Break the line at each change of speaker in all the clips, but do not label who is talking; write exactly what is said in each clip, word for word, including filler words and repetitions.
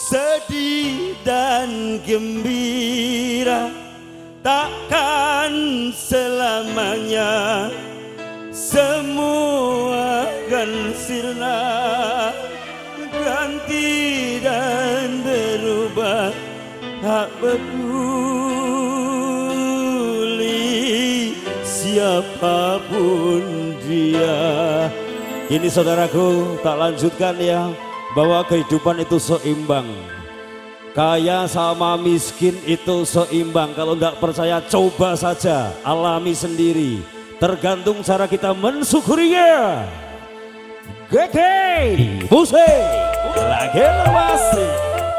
sedih dan gembira takkan selamanya, semua akan sirna, ganti dan berubah, tak peduli siapapun dia. Ini saudaraku, tak lanjutkan ya, bahwa kehidupan itu seimbang. Kaya sama miskin itu seimbang. Kalau tidak percaya coba saja, alami sendiri. Tergantung cara kita mensyukurinya. Gege musik lagi masih.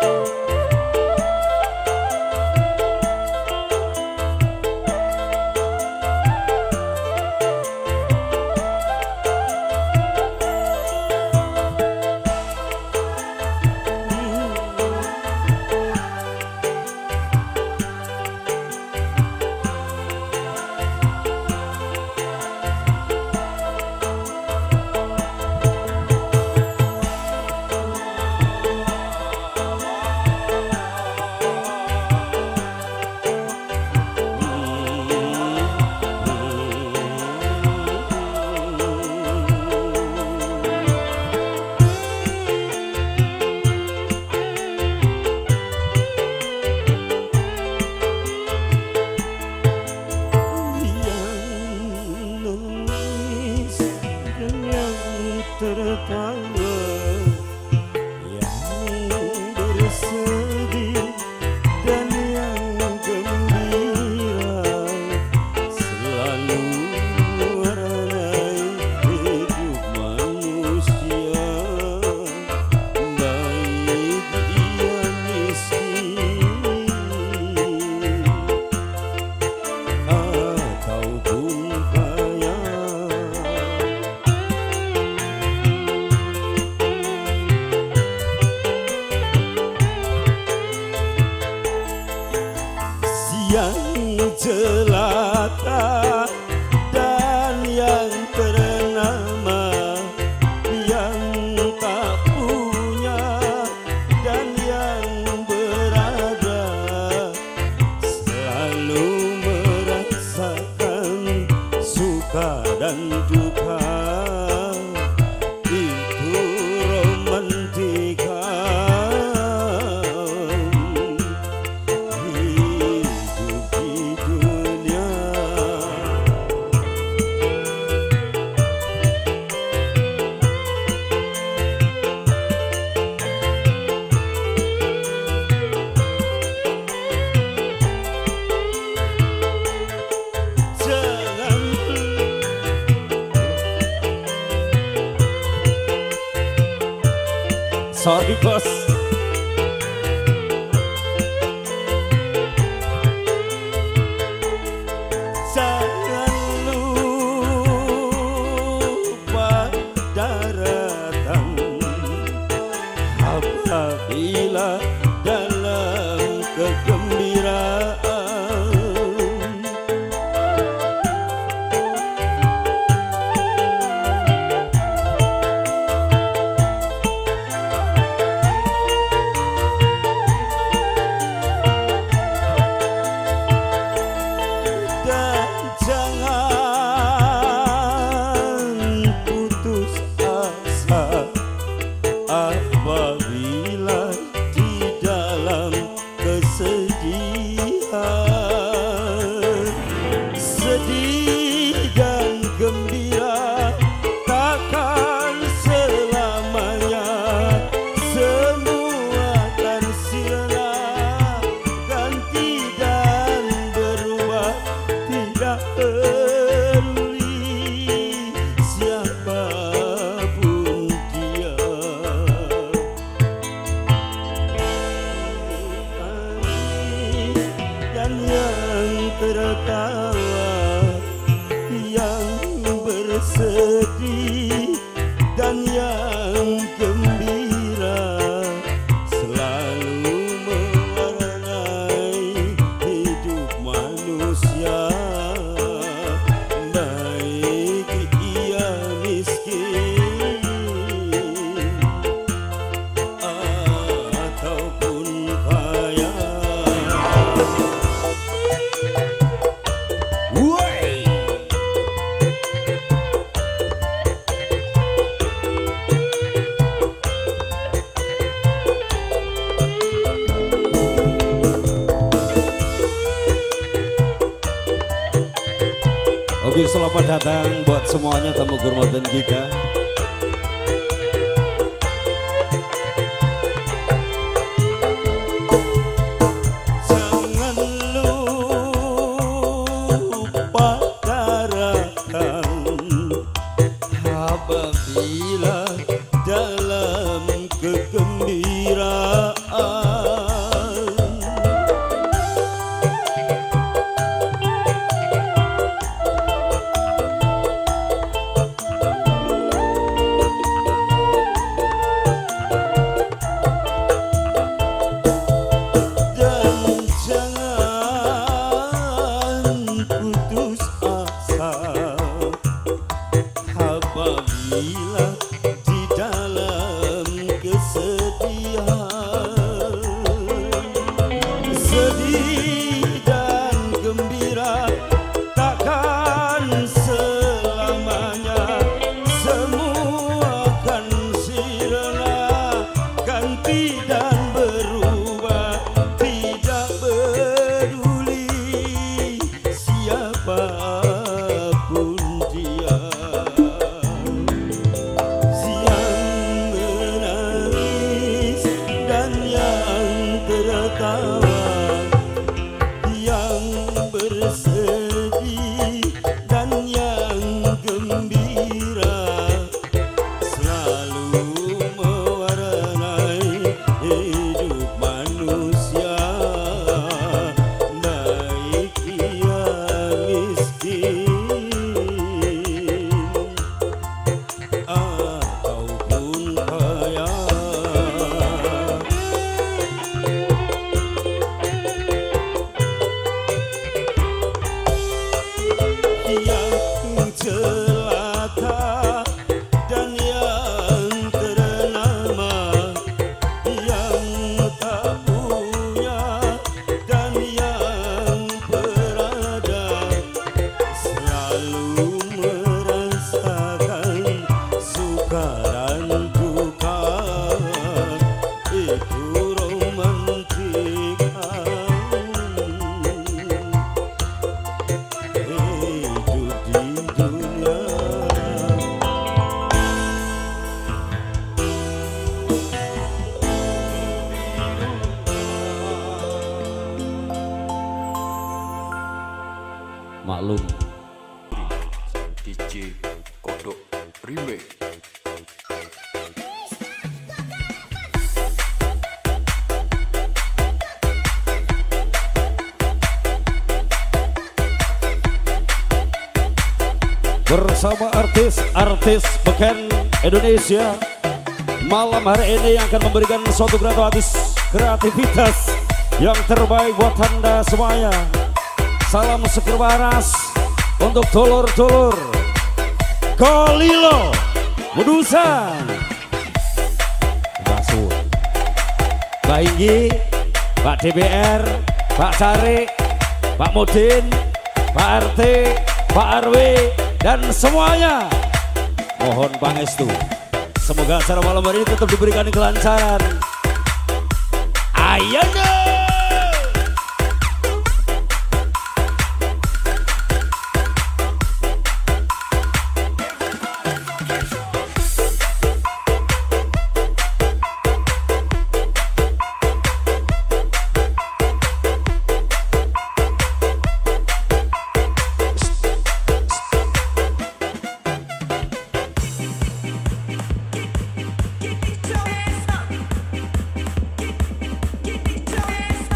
Tertawa yang bersedih dan yang gembira selalu mewarnai hidup manusia, baik ia miskin ataupun kaya. Yang jelata dan yang ternama, yang tak punya dan yang berada, selalu merasakan suka dan duka. Itu romantika
sorry bos.
Jangan lupa daratan apabila dalam kegembiraan. Apabila di dalam kesedihan, sedih dan gembira takkan selamanya, semua akan sirna, ganti dan berubah, tidak peduli siapapun dia. Dan yang tertawa, yang bersedih dan yang gembira, selalu mewarnai hidup manusia, baik ia miskin ataupun
selamat datang buat semuanya tamu kehormatan kita.
Jangan lupa darahkan apabila dalam kegembiraan. Apabila di dalam kesedihan, sedih dan gembira takkan selamanya, semua akan sirna, ganti dan berubah, tidak peduli siapapun dia. Tertawa, yang bersedih dan yang gembira, selalu mewarnai hidup manusia, baik ia miskin ataupun kaya. Yang celaka dan yang ternama, yang tak punya dan yang berada, selalu merasakan suka dan duka. Itu romantika
maklum.
D J Kodok Remix.
Bersama artis-artis beken Indonesia, malam hari ini yang akan memberikan suatu gratis kreativitas yang terbaik buat Anda semuanya. Salam seger waras untuk dulur-dulur Kolilo Medusan, Pak Su, Pak Inggi, Pak D B R, Pak Carik, Pak Mudin, Pak R T, Pak R W, dan semuanya mohon pangestu. Semoga acara malam hari ini tetap diberikan kelancaran. Ayo dong.
Get your hands up. Get your hands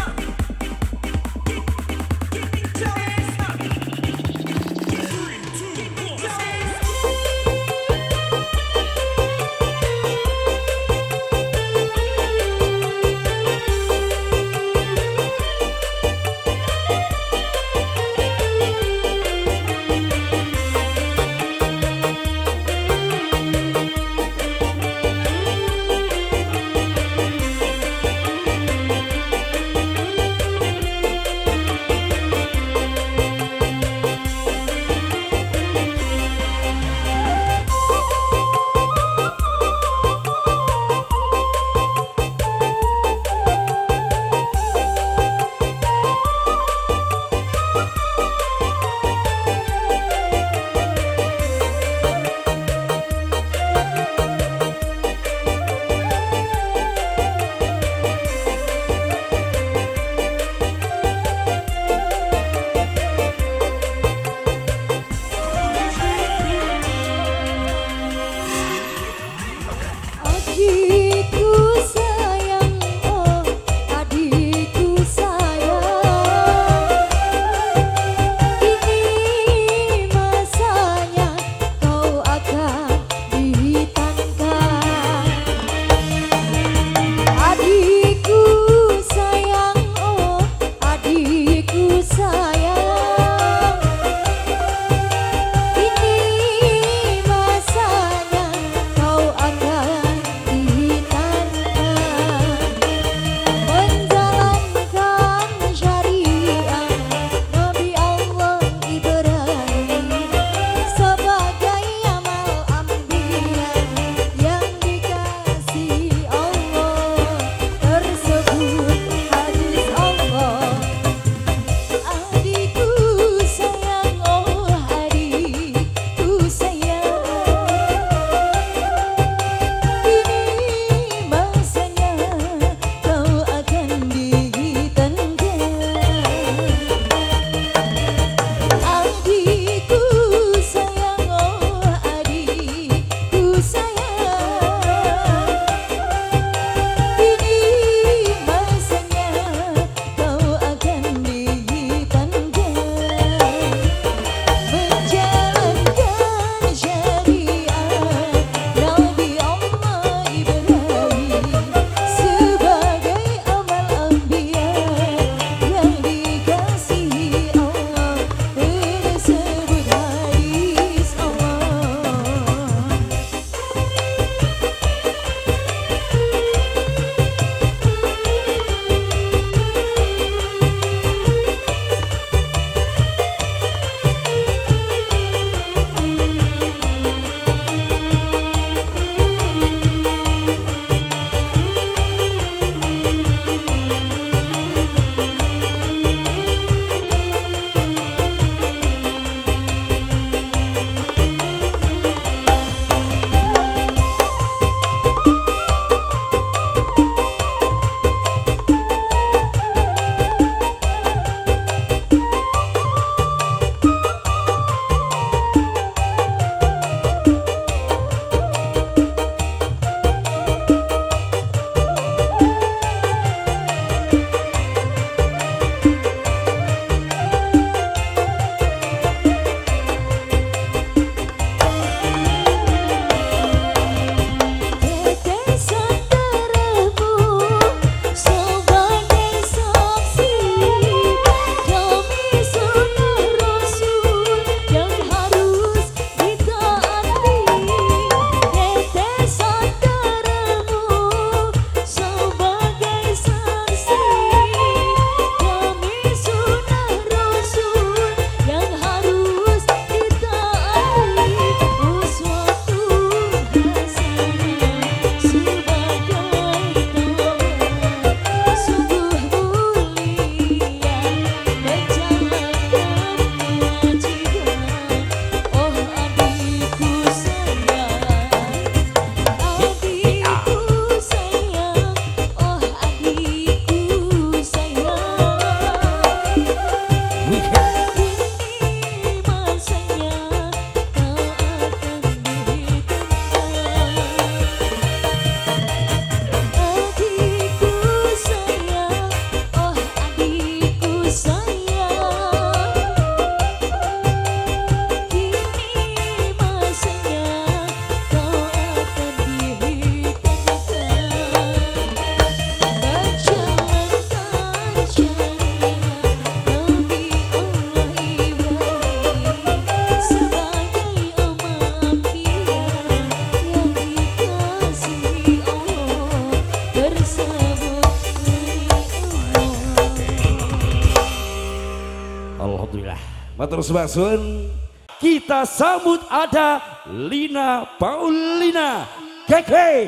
Matur suwun, kita sambut ada Lina Paulina G G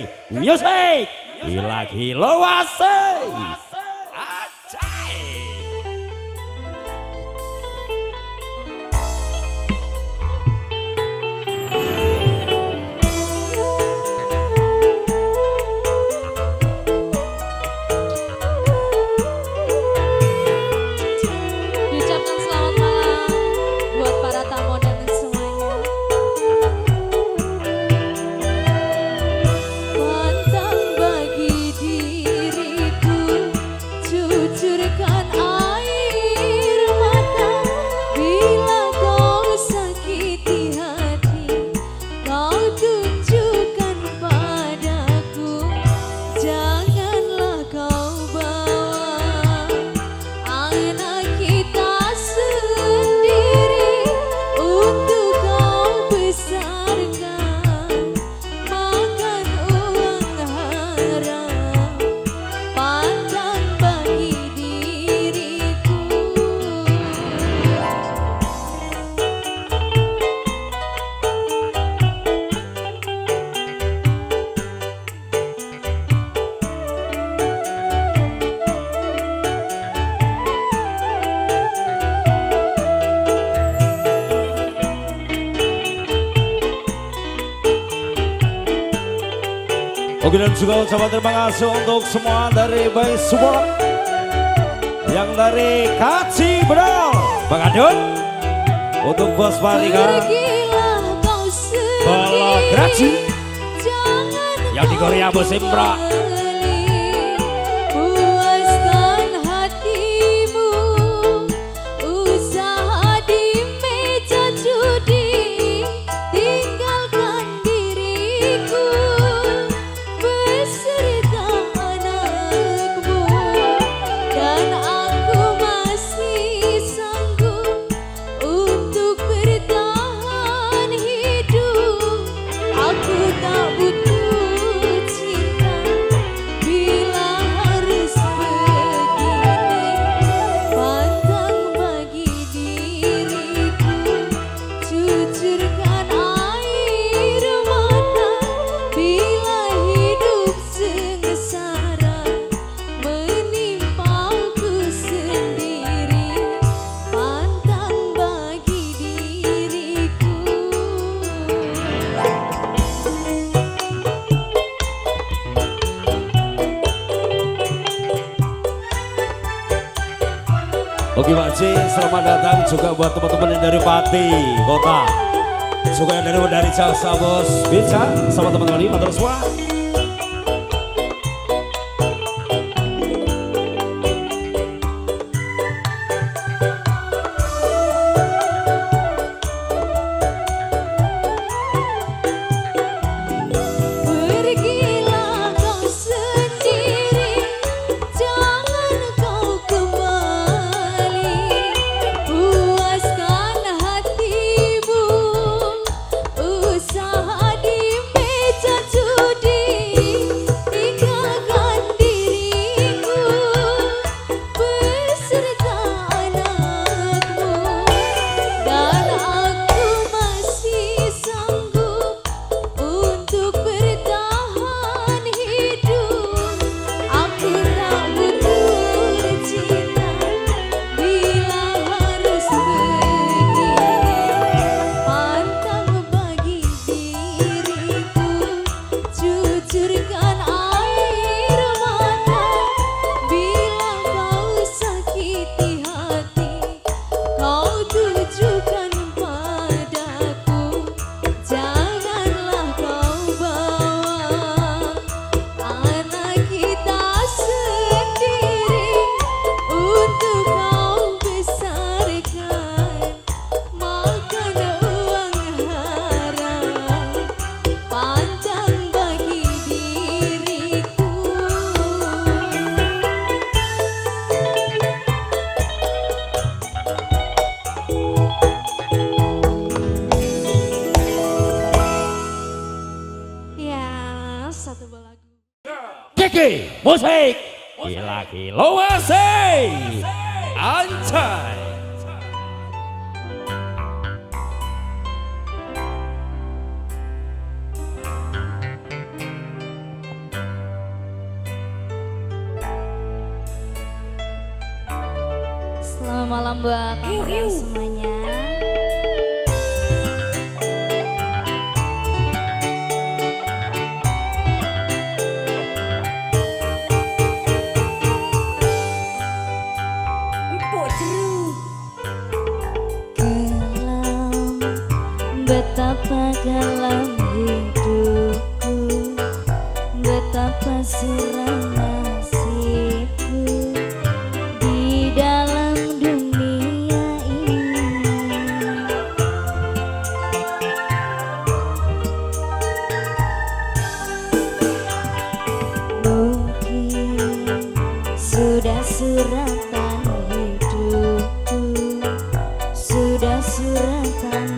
Music lagi lowase.
Mantap.
Demikian juga ucapan terima kasih untuk semua dari Bayi Support, yang dari Kaci Bedol, Bang Adun, untuk Bos Marika, Bala Graci, yang di Korea Bos Impra. Oke Pak C, selamat datang juga buat teman-teman yang dari Pati Kota, juga yang dari dari Jasa Bos Beca, sama teman-teman ini matur semua. Kiki musik gila kilo asik Ancai.
Selamat malam buat kalian semuanya.
Betapa dalam hidupku, betapa suram nasibku di dalam dunia ini. Mungkin sudah suratan hidupku, sudah suratan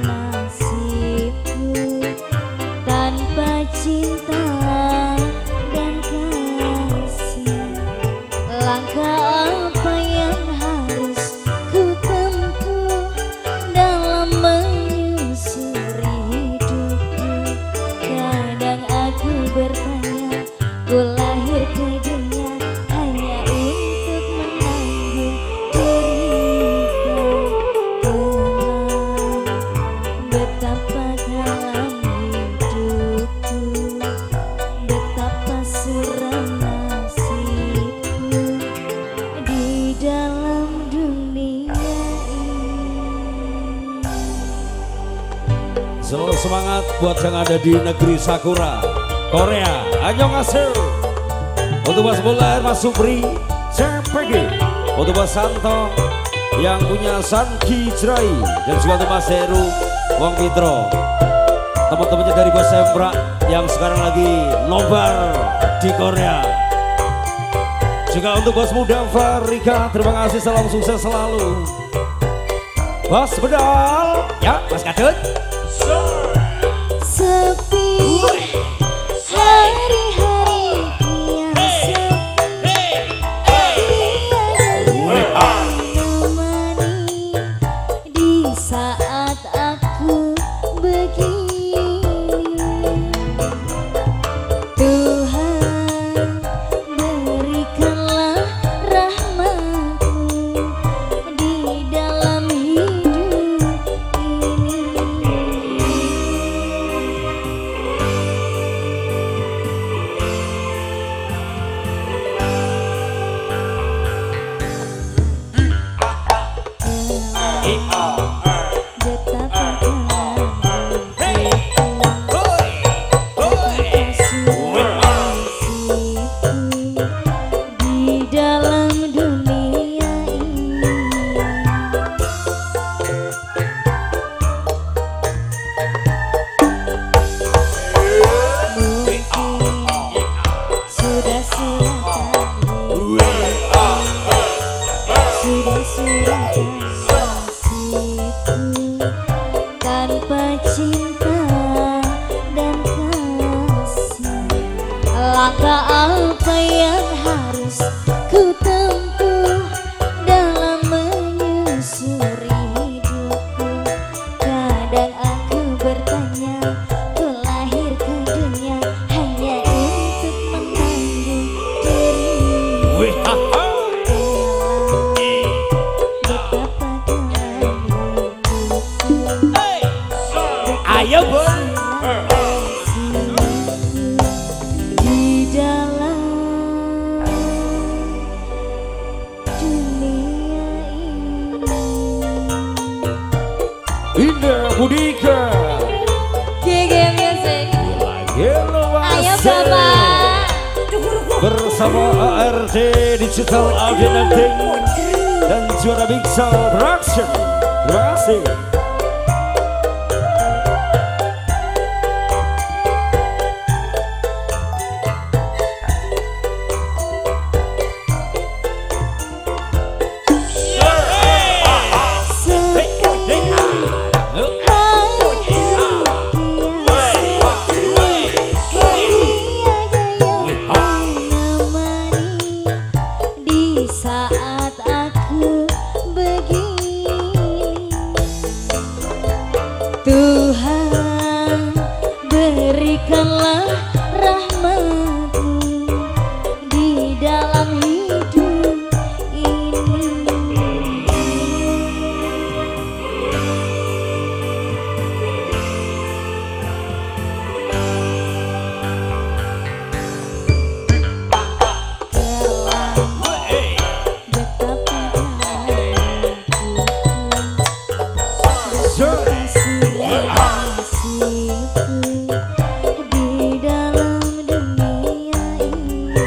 cinta dan kasih. Langkah apa yang harus ku tempuh dalam menyusuri hidupku? Kadang aku bertanya, ku lahir ke dunia hanya untuk menangis
buat yang ada di negeri Sakura, Korea. Annyeonghaseyo. Untuk Mas Bulan, Mas Supri, C P G. Untuk Mas Santo yang punya Sanki Jrai, dan juga untuk Mas Heru Wong Pitro. Teman-temannya dari Bos Sembrak yang sekarang lagi nobar di Korea. Juga untuk Bos Muda Farika, terima kasih, salam sukses selalu. Bos Bedal, ya Mas Kadut.
Sepi hari-hari biasa, tiada menemani di saat aku begini. Tuhan berikanlah rahmat-Mu di dalam hidup ini. Tanpa cinta dan kasih, langkah apa yang harus ku tempuh dalam menyusuri hidupku? Kadang aku bertanya, ku lahir ke dunia hanya untuk menanggung dirimu.
Ayo Bun.
Di dalam dunia ini.
Indah Budika.
Gege Music.
Hello
Ayo Bapak.
bersama A R D Digital Audio Editing dan Juara Mixel Production. Terima kasih.
Saat aku begini, Tuhan berikanlah rahmat-Mu di dalam hidup ini. Di dalam dunia ini.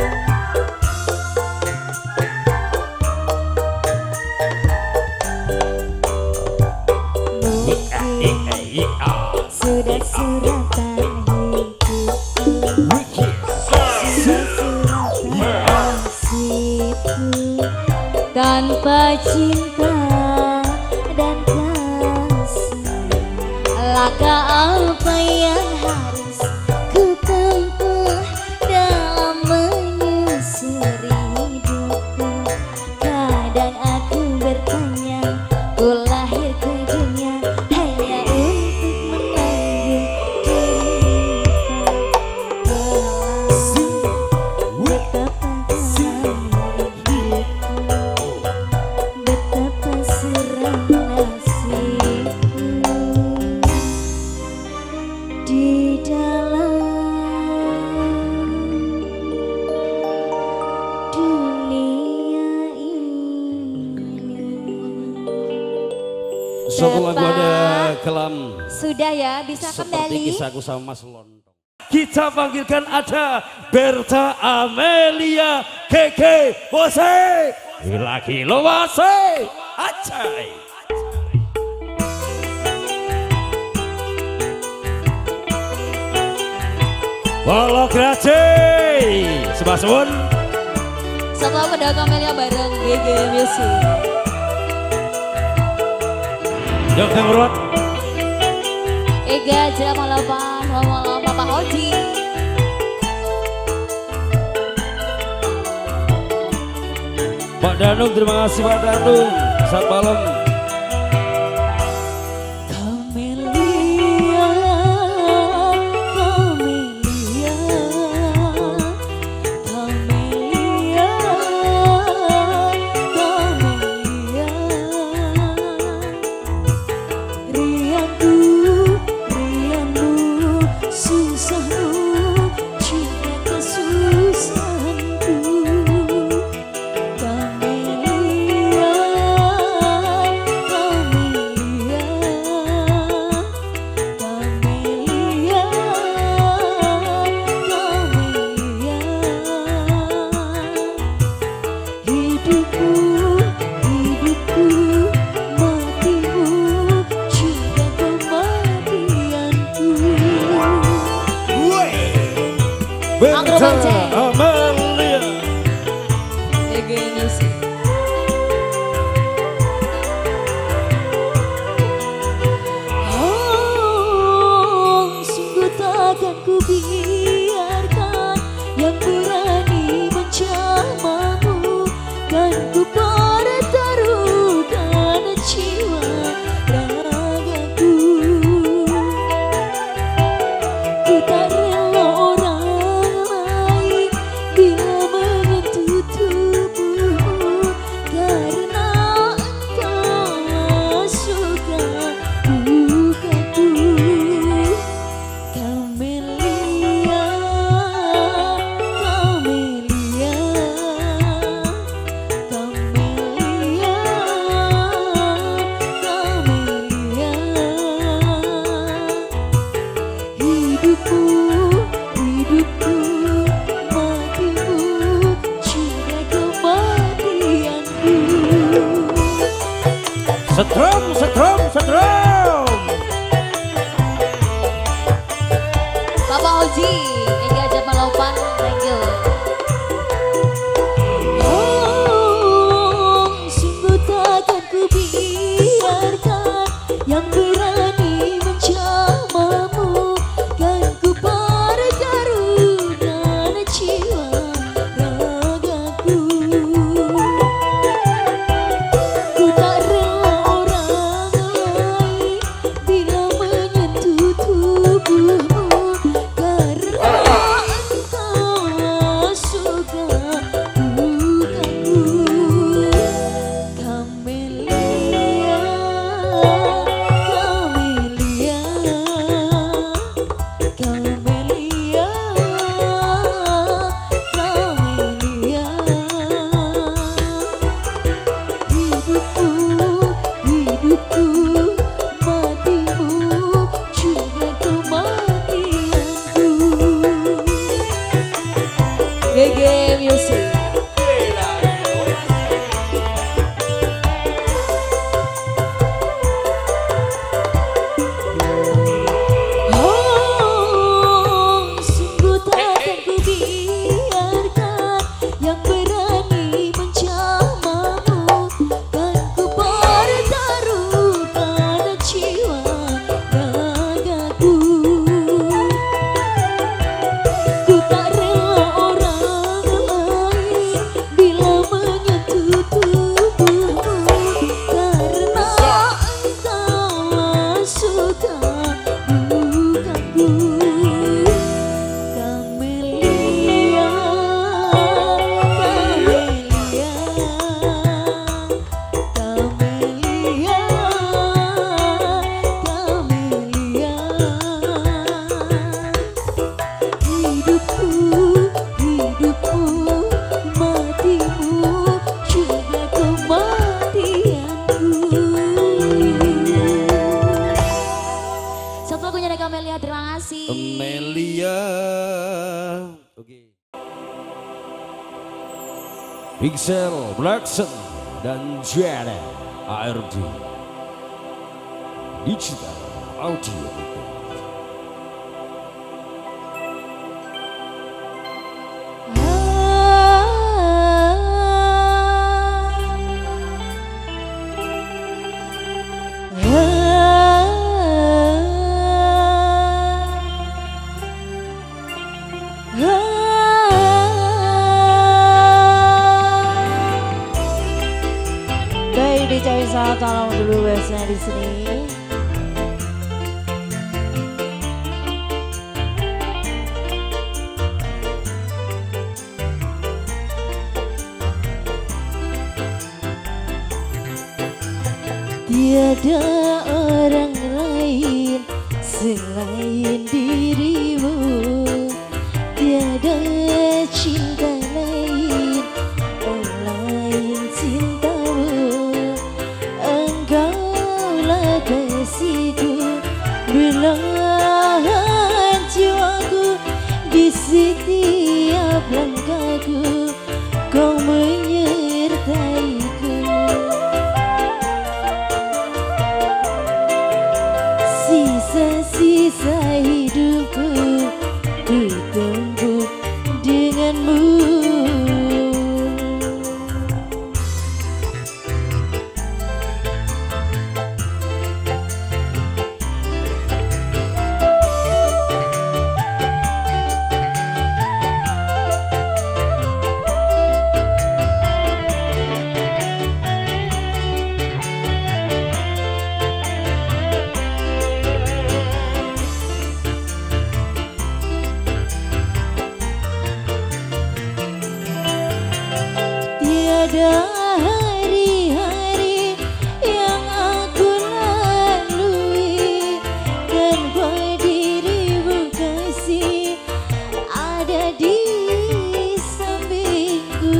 Mungkin sudah suratan hidupku, sudah suratan nasibku, tanpa cinta dan kasih, langkah apa yang harus ku tempuh dalam menyusuri hidupku? Kadang aku bertanya, ku lahir ke dunia hanya untuk menanggung derita. Betapa suram nasibku di dalam dunia ini.
Satu lagu ada kelam.
Sudah ya, bisa
Seperti
kembali.
kisahku sama Mas Lontong. Kita panggilkan ada Berta Amelia Keke Bose. Lagi lo wase. Acai. Walau grace. Sebab suwun.
Setelah pedagang Amelia bareng G G Music.
Yuk Temurut.
Ega Jera Malapan, Malam Papa Oji.
Pak Danung, terima kasih Pak Danung. Selamat malam.
Camelia, Camelia, Camelia, Camelia. Rianku, rianmu, susahmu, cinta kesusahanku. Camelia, Camelia, Camelia, Camelia. Hidupku, hidupku, matimu, cinta kematianku.
Berta
Bonceng.
Amelia.
G G Music.
Oh, sungguh takkan ku biarkan yang berani mencamamu, kan ku pertaruhkan jiwa ragaku. Ku tak rela orang lain bila menyentuh tubuhmu, karena engkau suka bukanku. Camelia, Camelia, Camelia, Camelia. Hidupku, hidupku, matimu, cinta kematianku.
Setrum, setrum, setrum.
Papa Oji, Ega Jera Malapan, thank you.
Oh, sungguh takkan ku biarkan yang berani mencamamu, kan ku pertaruhkan jiwa ragaku. Ku tak rela orang lain bila menyentuh tubuhmu, karena engkau suka bukanku. Camelia, Camelia, Camelia, Camelia. Hidupku, hidupku, matimu, cinta kematianku.
G G Music.
Oh, sungguh takkan ku biarkan yang berani mencamamu, kan ku pertaruhkan jiwa ragaku. Ku tak rela orang
Pixel, Blackson, dan Jana A R D Digital Audio.
Baik, dicari salah tolong dulu websnya di sini. Tiada orang lain selain dirimu, tiada cinta lain selain cintamu. Engkaulah kasihku, belahan jiwaku, di setiap langkahku kau menyertaiku. Sisa-sisa hidupku ku tempuh denganmu. Tiada hari-hari yang aku lalui tanpa dirimu kasih ada di sampingku.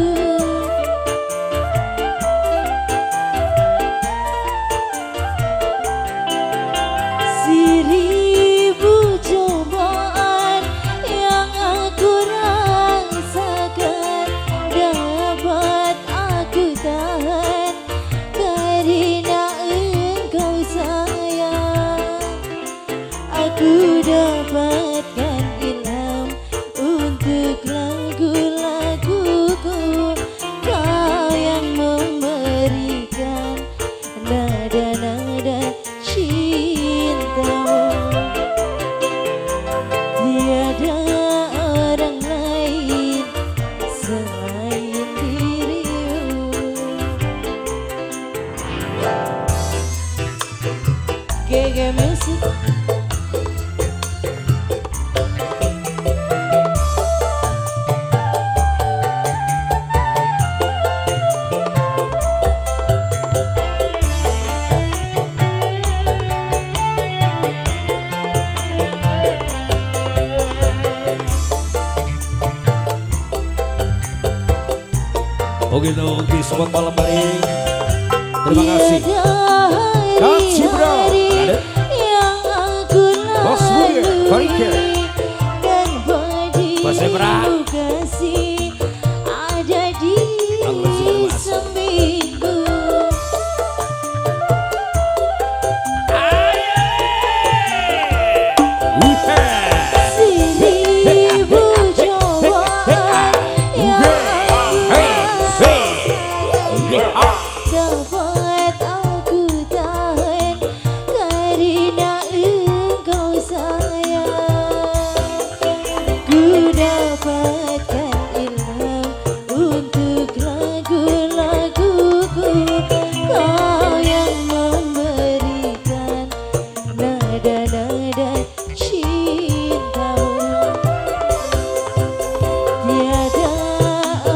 Seribu cobaan yang aku rasakan dapat aku tahan karena engkau sayang. Aku dapatkan ilham untuk lagu-laguku, kau yang memberikan nada-nada cintamu. Tiada orang lain selain dirimu. G G Music.
Oke dong, di sobat malam hari. Terima kasih.
Tiada
Kasih bro.
hari-hari yang aku
Bos Buya, Korike.
lalui tanpa
Bos Ebra.
dirimu kasih ada di
Allah sudah masuk.
sampingku. Seribu cobaan yang dapat aku tahan karena engkau sayang. Ku dapatkan ilham untuk lagu-laguku, kau yang memberikan nada-nada cintamu. Tiada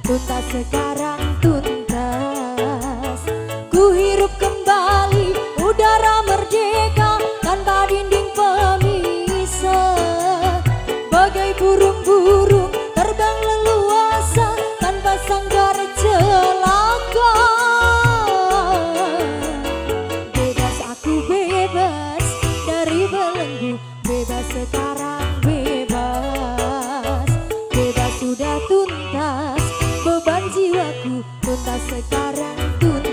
tuntas sekarang tuntas. Ku hirup kembali udara merdeka tanpa dinding pemisah. Bagai burung-burung terbang leluasa tanpa sanggar celaka. Bebas aku bebas dari belenggu, bebas sekarang bebas. Bebas sudah tuntas, beban jiwaku tuntas sekarang tuntas.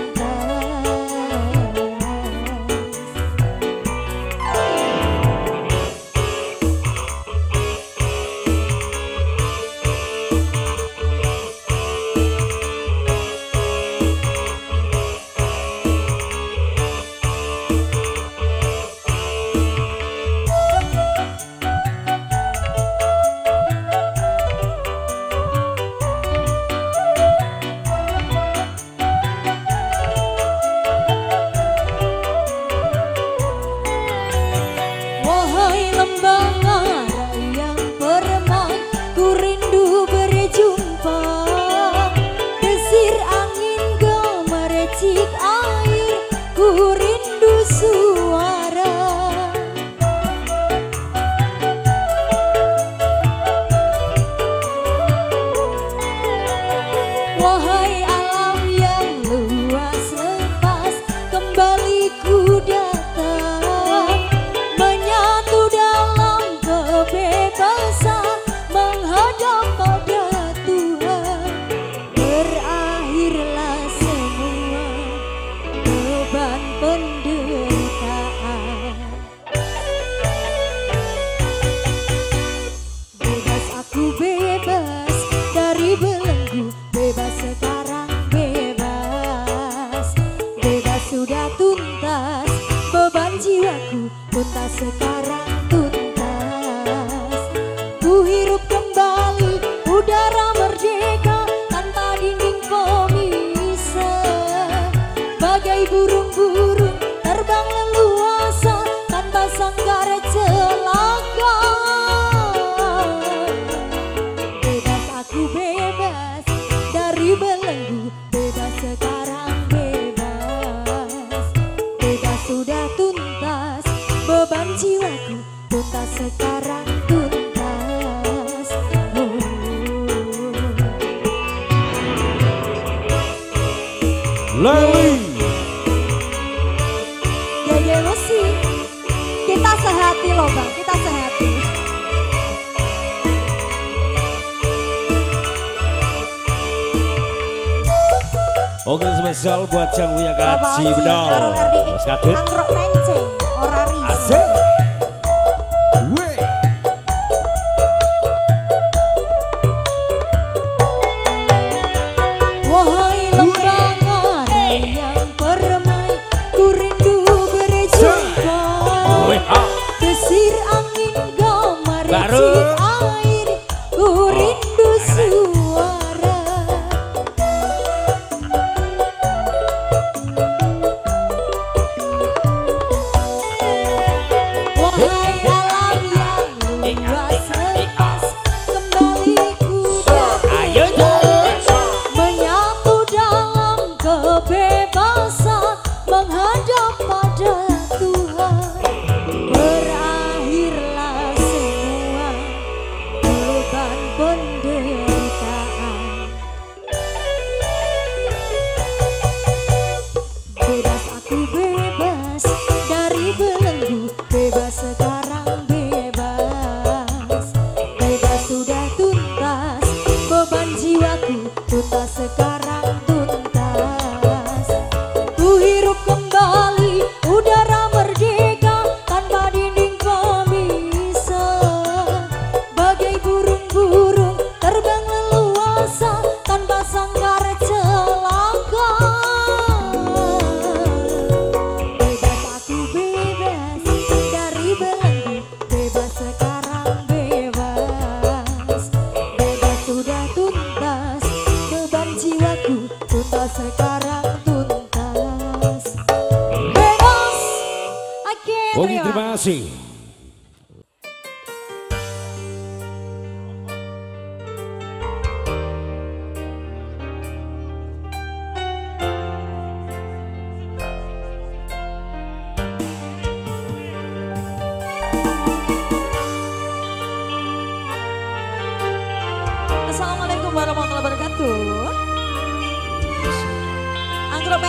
Lali.
Jadi emosi. Kita sehati loh bang, kita sehati.
Oke spesial buat yang punya
Bapak
kaji
Haji,
benar.
karo R D I,
Mas Kadit.
Anggrok menceng, ora risih.
Asik. Weh.
Wahai lembangan yang permai, ku rindu berjumpa. Desir angin gamar cik air, ku rindu suara. Wahai alam yang luas lepas, kembali ku datang. Menyatu dalam kebebasan, menghadap pada Tuhan. Berakhirlah semua beban penderitaan. Bebas aku bebas dari belenggu, bebas sekarang bebas. Bebas sudah tuntas, beban jiwaku tuntas sekarang tuntas. Ku hirup kembali udara merdeka tanpa dinding pemisah. Bagai burung-burung terbang leluasa tanpa sanggar celaka. Bebas aku bebas dari belenggu, bebas sekarang bebas. Bebas sudah tuntas, beban jiwaku tuntas sekarang tuntas. Bebas, oke
Oke
terima.
terima kasih.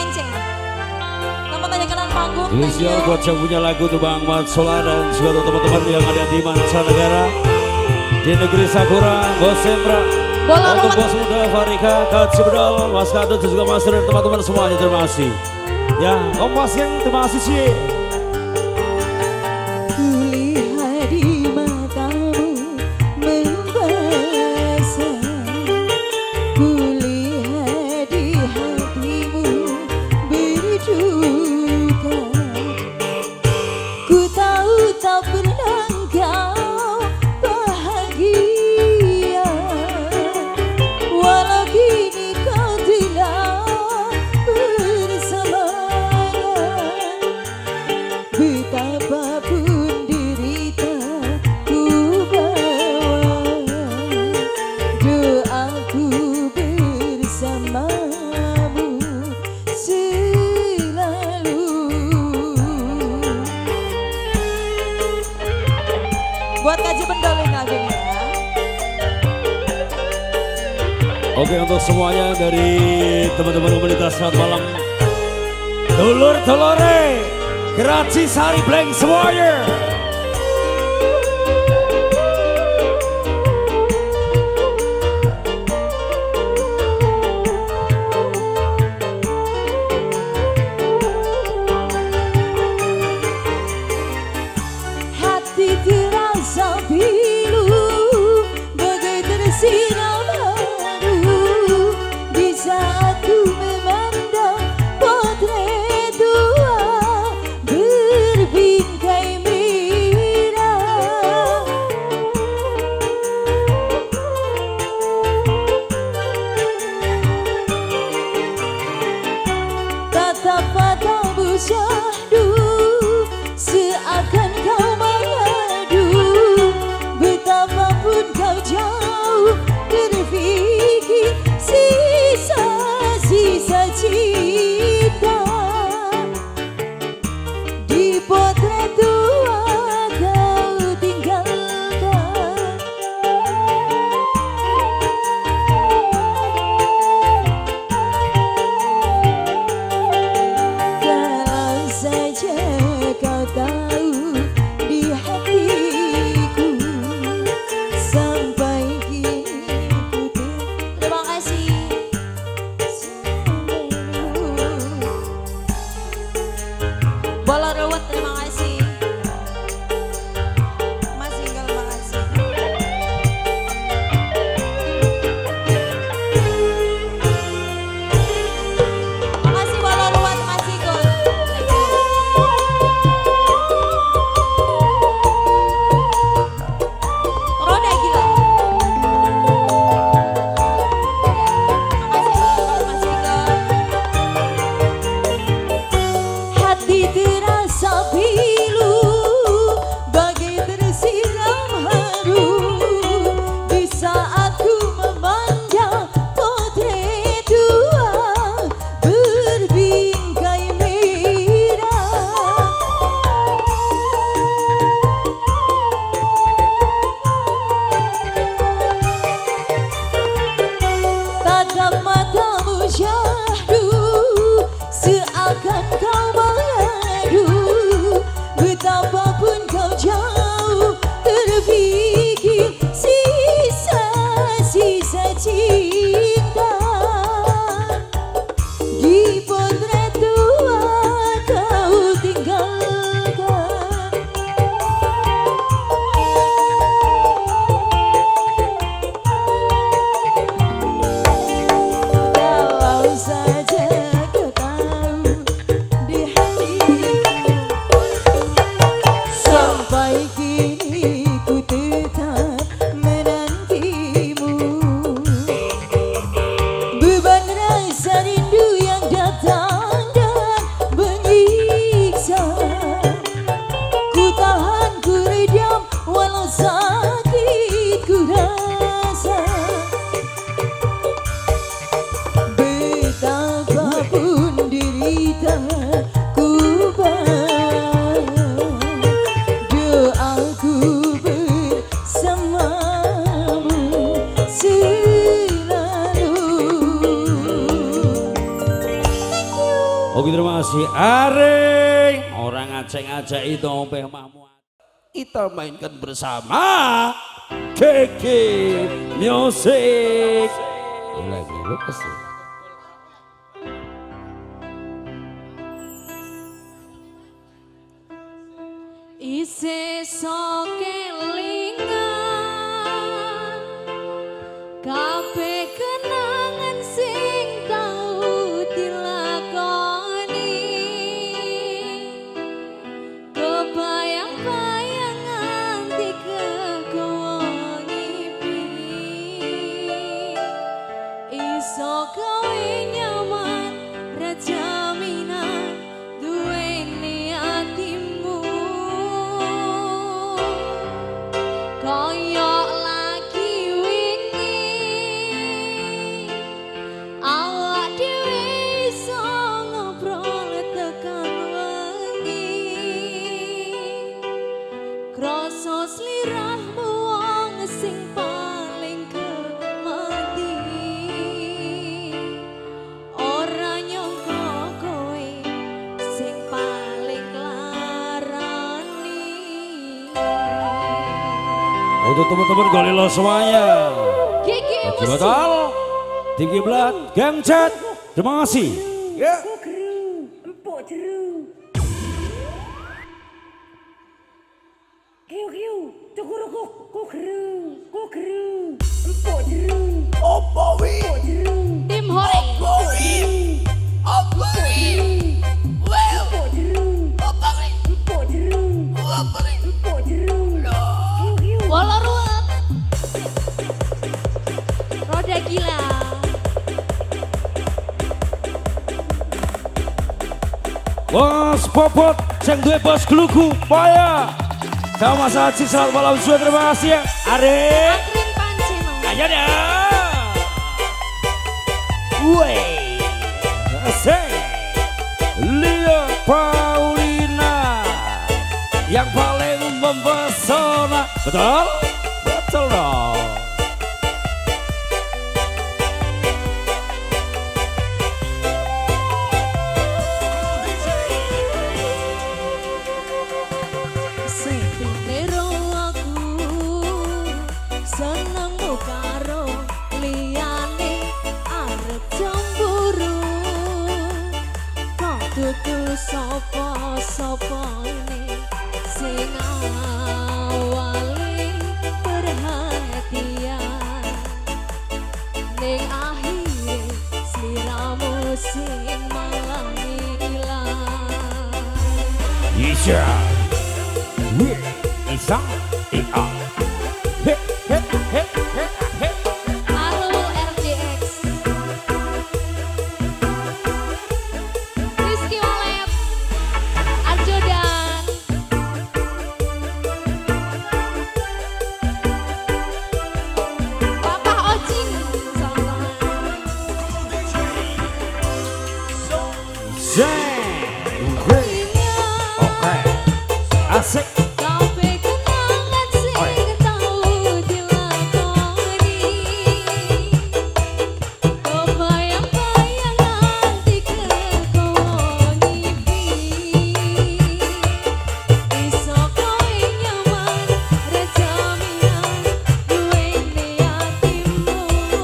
Enceng. Selamat menyanyikan panggung.
Spesial buat yang punya lagu tuh Bang Mat Sola dan juga untuk teman-teman yang ada di mancanegara, di negeri Sakura, Bos Sembra,
Bola
untuk
ruwet.
Bos Muda, Farika, Kak Cibedal, Mas Kadut, dan juga Mas dan teman-teman semuanya, terima kasih. Ya, Om Pasien, terima kasih sih.
Kulihat di matamu membasah, kulihat di hatimu berduka. Ku tahu tak pernah kau bahagia, walau kini kau telah bersamanya. Betapapun derita ku bawa, doaku bersamamu selalu. Buat kaji pendolin lagunya.
Oke, untuk semuanya dari teman-teman komunitas selamat malam. Dulur-dulure, Keraci Sari Blank semuanya.
Hati terasa pilu, bagai tersiram haru di saat ku memandang potret tua berbingkai merah. Tatap matamu syahdu, seakan kau mengadu. Betapapun kau jauh, terfikir sisa-sisa cinta. Di potret tua kau tinggalkan. Kalau saja kau tahu di hatiku, sampai kini ku
Terima kasih.
tersenyum.
Bola ruwet, terima kasih.
Mas Inggal, makasih.
Makasih bola ruwet, Mas Igor. Thank you. Roda gila. Makasih bola ruwet, Mas Igor.
Hati terasa pilu, bagai tersiram haru di saat ku memandang potret tua berbingkai merah. Tatap matamu syahdu, seakan kau mengadu.
kasih Are. Orang ngajak-ngajak itu ompeh mahmu. Kita mainkan bersama Keke Music. Lagi lukas ya.
Ise sokelingan kabeh kenangan sing tau dilakoni kebayang-bayang nganti kegowo ngipi iso kowe nyaman ra jaminan duweni atimu koyok lagi wingi awak dhewe iso ngobrol tekan wengi krasa sliramu wong sing paling kemati ora nyangka kowe sing paling larani.
Untuk teman-teman Golilo semuanya.
Keke Music.
Betul. Tinggi belat, Gang Chat. Terima kasih. Ya.
Tim Hore. Walau ruwet. Roda gila.
Bos Popot, yang dua bos Keluku, Paya. Sama Mas Haji, selamat malam semua, terima kasih ya. Are.
Akrin Panci mau.
Ayo dah. Wey. Asik. Lia Paulina. Yang paling mempesona. Betul? Betul dong.
Sepintero aku senengmu karo liyane arep cemburu kok dudu sapa-sapane sing awale perhatian ning akhire sliramu sing malah ilang.
Isya. Wih, Isa, Ia. He, he, he, he, he.
Halo R D X. Rizky Walep, Arjodan. Papa Ojin, selamat.
Zeng. Oke. Asik.
Kabeh kenangan sing tau dilakoni kebayang-bayang nganti kegowo ngipi iso kowe nyaman ra jaminan duweni atimu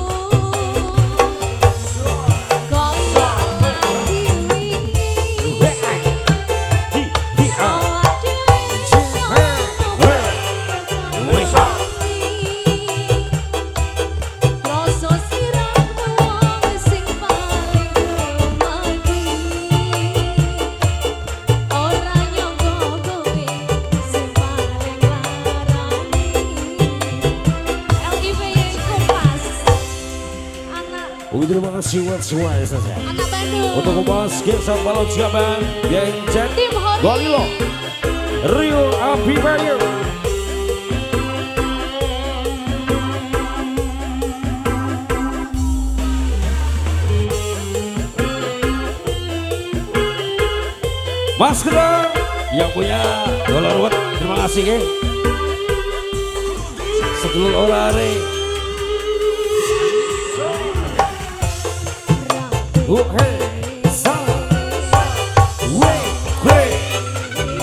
kok lagi wingi awak dhewe rasa siramu wong sing paling kemati ora nyangka kowe sing paling larani. L I V Kompas anak
Oh, terima kasih buat semua ya saja.
anak Bandung
Untuk membahas kisah balon siapan Gang Chat
Tim Hore.
Golilo Rio Abimanyu. Mas Kedar yang punya dolar ruwet, terima kasih ke. Sedulur olare. Uh, hey, sa,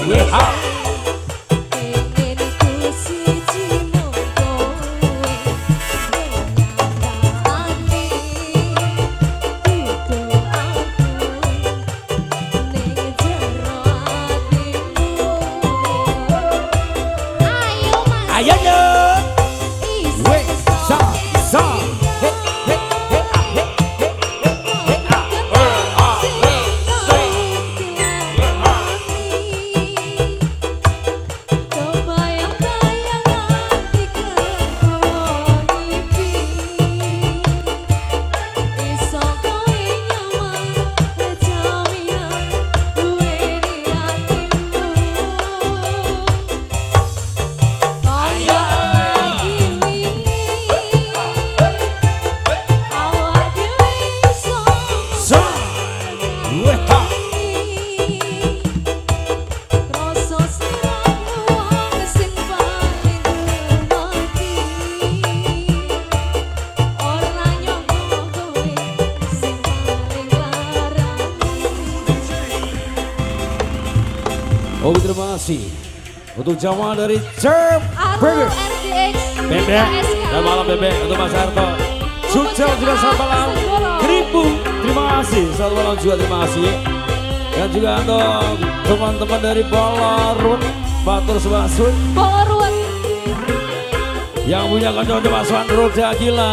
Oh, terima kasih untuk jamaah dari Cerp Burger. Bebek, dan malam Bebek untuk Mas Harto. Sukses juga selamat malam. Keribu, terima kasih. Selamat malam juga terima kasih. Dan juga untuk teman-teman dari Bolarun, Batur Sebasun.
Bolarun.
Yang punya konco Mas Wan Roda Gila.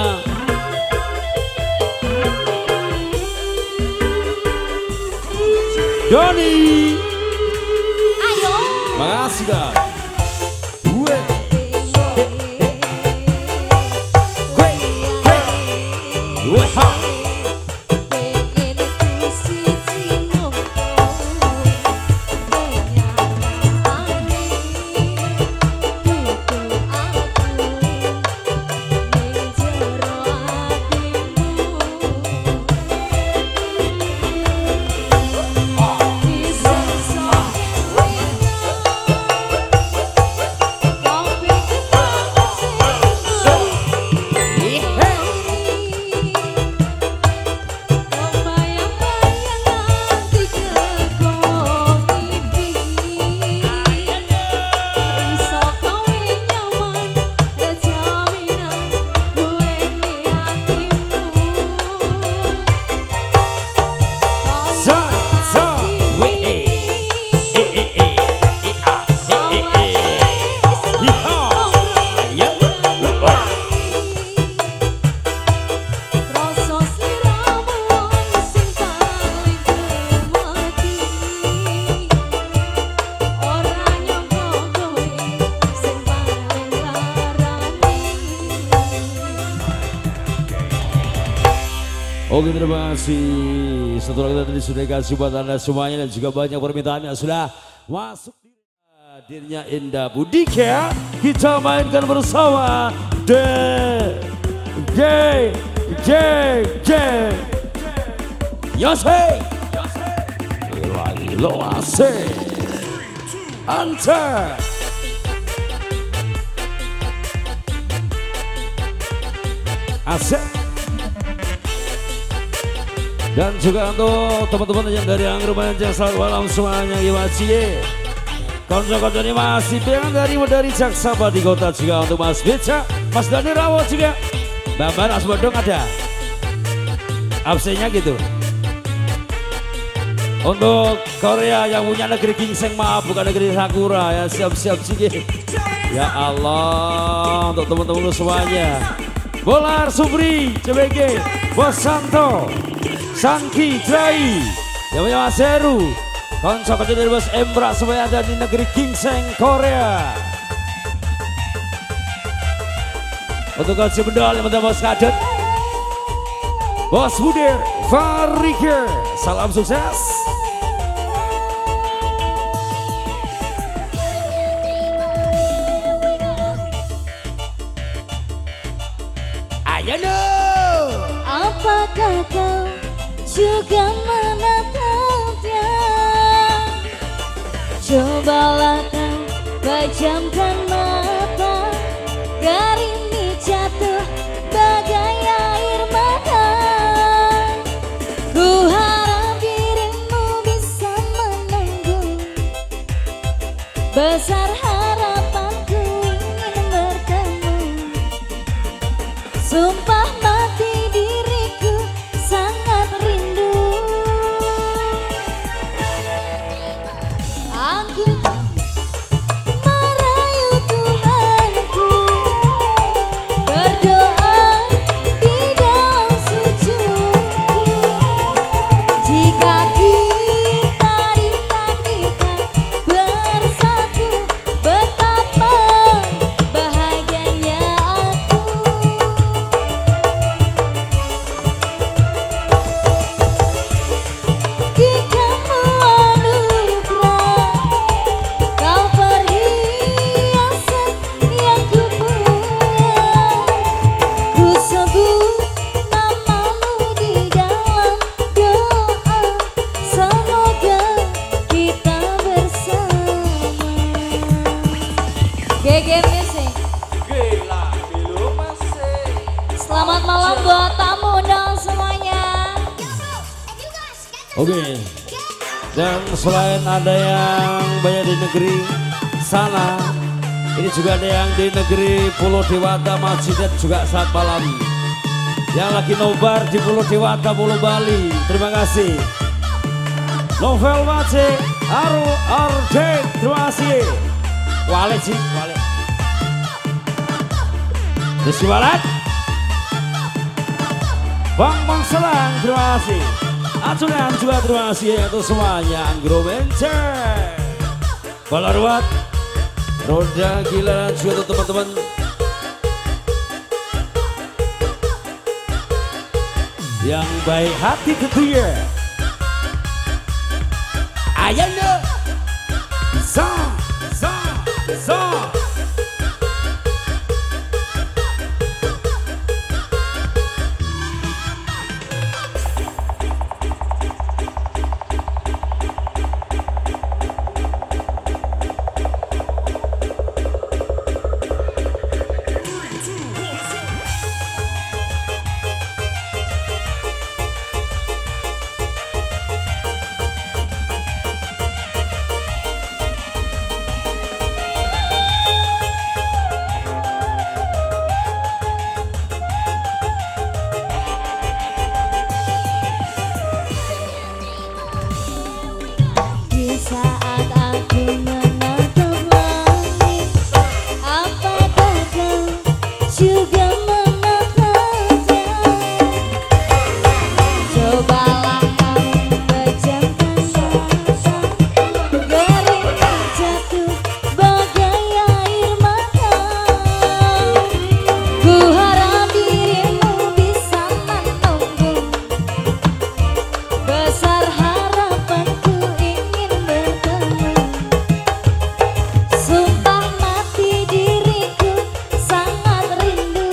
Doni. Makasih dah. Gue. Gue. Gue. Oke, terima kasih. Setelah kita tadi sudah kasih buat Anda semuanya dan juga banyak permintaan yang sudah masuk. Hadirnya Indah Budika, kita mainkan bersama The J J J Yose lagi lo asik Anta asik. Dan juga untuk teman-teman yang dari Anggur Manja, selamat malam semuanya. Iwacie konco-konco ini masih pengen dari dari Jaksaba di kota juga untuk Mas Beca, Mas Dani Rawo juga, Bambang Asbodong ada absennya gitu. Untuk Korea yang punya negeri gingseng, maaf bukan negeri sakura ya, siap-siap sih. Ya Allah, untuk teman-teman semuanya, Bolar Subri, C B G, Bos Santo, Sangki Drai, yang punya Mas Heru, konco kecil dari Bos Embra, supaya ada di negeri gingseng Korea. Untuk Coach Bendol yang Bos Kadet, Bos Budir, Farikir, salam sukses. Ayo no.
Apakah kau juga menatapnya? Cobalah kau pejamkan mata, gerimis jatuh bagai air mata. Ku harap dirimu bisa menunggu Besar harapanku ingin bertemu. Sumpah mati diriku sangat rindu. Aku merayu Tuhanku, berdoa di dalam sujudku. Jika kita ditakdirkan bersatu, betapa bahagianya aku. Di kamu anugerah, kau perhiasan yang ku punya. Ku sebut namamu di dalam doa, semoga kita bersama. G G Music.
Gila, dulu masih.
Selamat malam buat tamu dan semuanya.
Oke. Dan selain ada yang banyak di negeri sana, ini juga ada yang di negeri Pulau Dewata, Masjidat juga saat malam. Yang lagi nobar di Pulau Dewata, Pulau Bali. Terima kasih. Novel Mace, Aru Arjek, terima kasih. Wale sih, Wale. Desi Walet. Bang Bang Selang, terima kasih. Acunan juga terima kasih untuk semuanya. Anggro Bencer, Balarwat, Roda Gila, dan juga untuk teman-teman yang baik hati tentunya. Ayana Za Za Za.
Di saat aku menatap langit, apakah kau juga menatapnya? Cobalah kau pejamkan mata, gerimis jatuh bagai air mata. Ku harap dirimu bisa menunggu. Besar harapanku ingin bertemu. Sumpah mati diriku sangat rindu.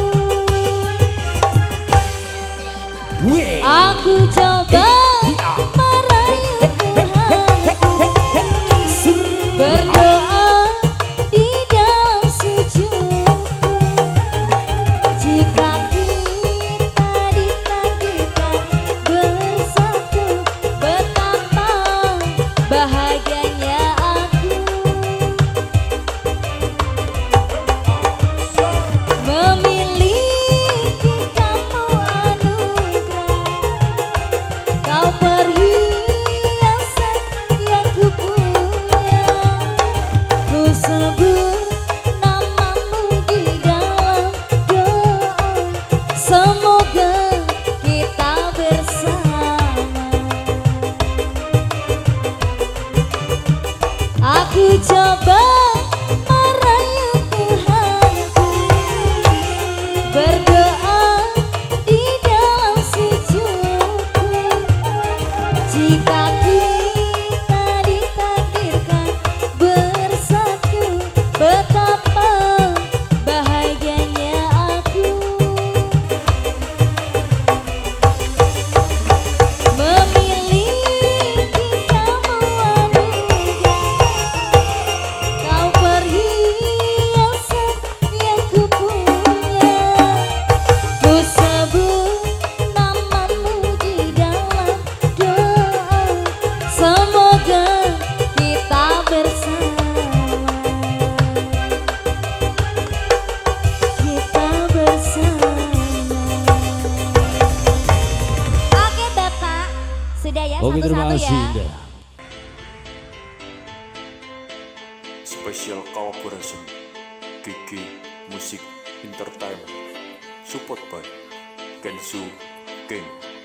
Aku coba merayu Tuhanku, berdoa di dalam sujudku. Jika kita ditakdirkan bersatu, betapa bahagianya aku. Memiliki kamu anugerah, kau perhiasan yang ku punya. Ku sebut namamu di dalam doa, semoga kita bersama. Aku coba merayu Tuhanku, berdoa di dalam sujudku. Jika kita ditakdirkan bersatu, betapa bahagianya aku. Memiliki kamu anugerah, kau
kasih
ya.
Indah.
Special collaboration Gigi Music Entertainment, support by Kenzo King.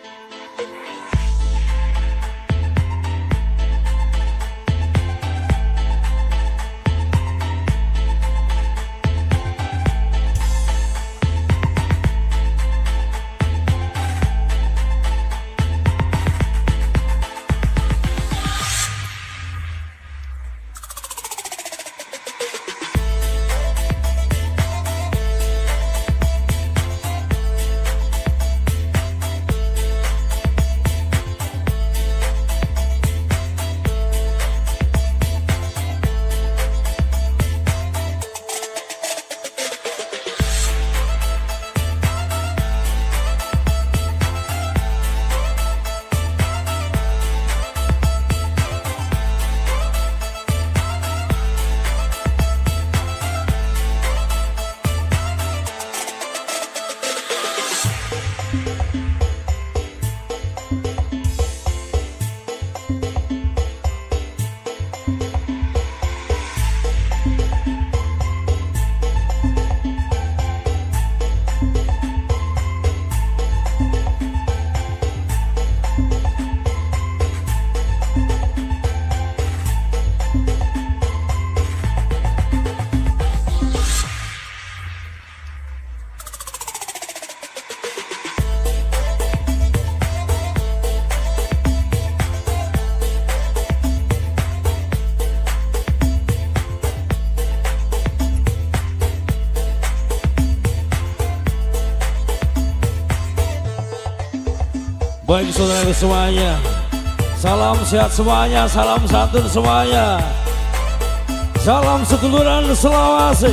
Baik saudara semuanya, salam sehat semuanya, salam santun semuanya, salam seduluran Selawase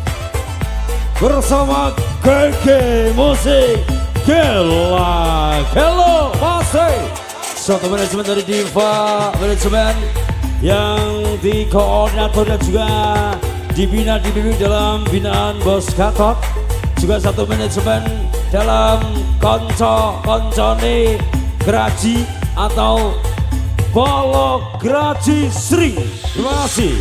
bersama Gigi Musik Gila Gelo masih satu manajemen dari Diva Manajemen yang dikoordinator dan juga dibina dibimbing dalam binaan Bos Gatot, juga satu manajemen dalam konco koncone Geraji atau Bolo Geraji Sri. Terima kasih.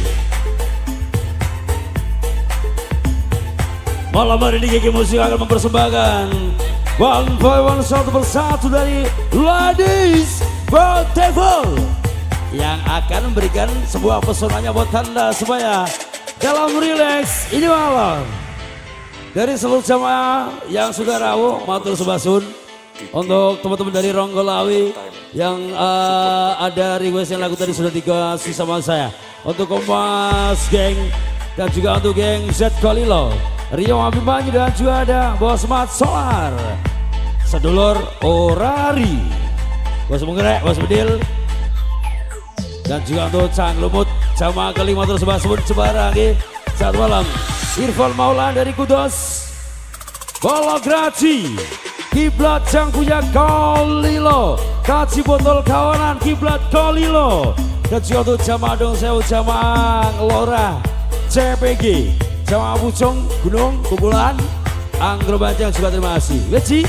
Malam hari ini Gigi Musik akan mempersembahkan one by one, satu persatu dari Ladies Beautiful yang akan memberikan sebuah pesonanya buat Anda supaya dalam relax ini malam. Dari seluruh jamaah yang sudah rawuh matur sebasun, untuk teman-teman dari Ronggolawi yang uh, ada request yang lagu tadi sudah dikasih sama saya, untuk Kompas Geng dan juga untuk geng Z Kolilo, Rio Abimanyu dan juga ada Bos Mat Solar, sedulur Orari, Bos Menggerek, Bos Bedil, dan juga untuk Cang Lumut jamaah kelima terus sebasun Jepara lagi saat malam. Irfan Maulan dari Kudus, Bolo Geraji, Kiblat yang punya Kolilo, Kaci Botol Kawanan Kiblat Kolilo, dan juga untuk jamaah Dong Sewu, jamaah Lora, C P G, jamaah Pucung, Gunung, Kumpulan, Anggro Banjang juga terima kasih. Weci.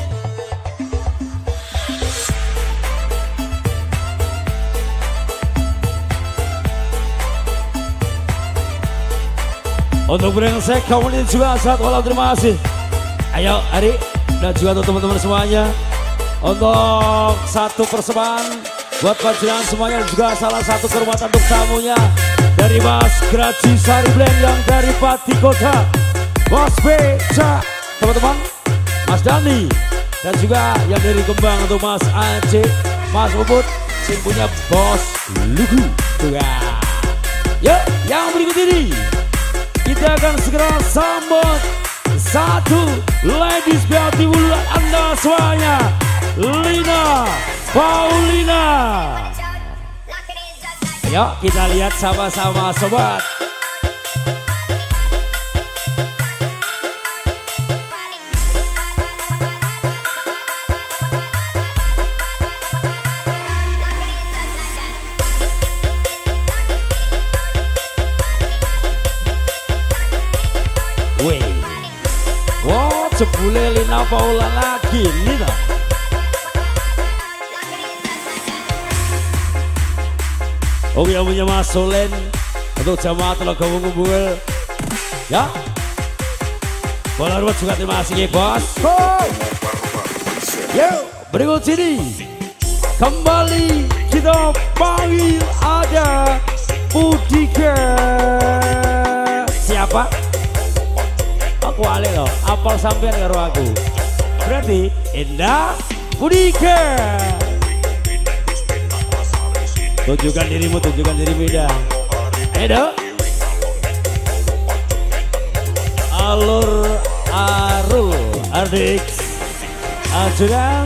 Untuk brengsek komunitas juga saat malam terima kasih. Ayo Ari dan juga untuk teman-teman semuanya, untuk satu persembahan buat panjenengan semuanya, juga salah satu kehormatan untuk tamunya dari Mas Geraji Sari Blendang dari Pati Kota, Bos Beca, teman-teman, Mas Dani, dan juga yang dari Kembang untuk Mas Aceh, Mas Bubut, yang punya Bos Lugu. Yuk, yang berikut ini kita akan segera sambut satu Ladies Beautiful Anda semuanya, Lina Paulina. Yuk kita lihat sama-sama sobat. Wih, wow, jebule Lina Paula lagi, Lina. Oke yang punya Mas Solen untuk jamaah Telaga Ngumbul ya. Bola ruwet juga terima kasih ya bos. Yuk berikut sini kembali kita panggil ada Budika. Siapa? Aku ale loh, apal sampean karo aku. Berarti Indah Budika. Tunjukkan dirimu, tunjukkan dirimu Indah. Edo. Alur Arul Ardik Ajudan.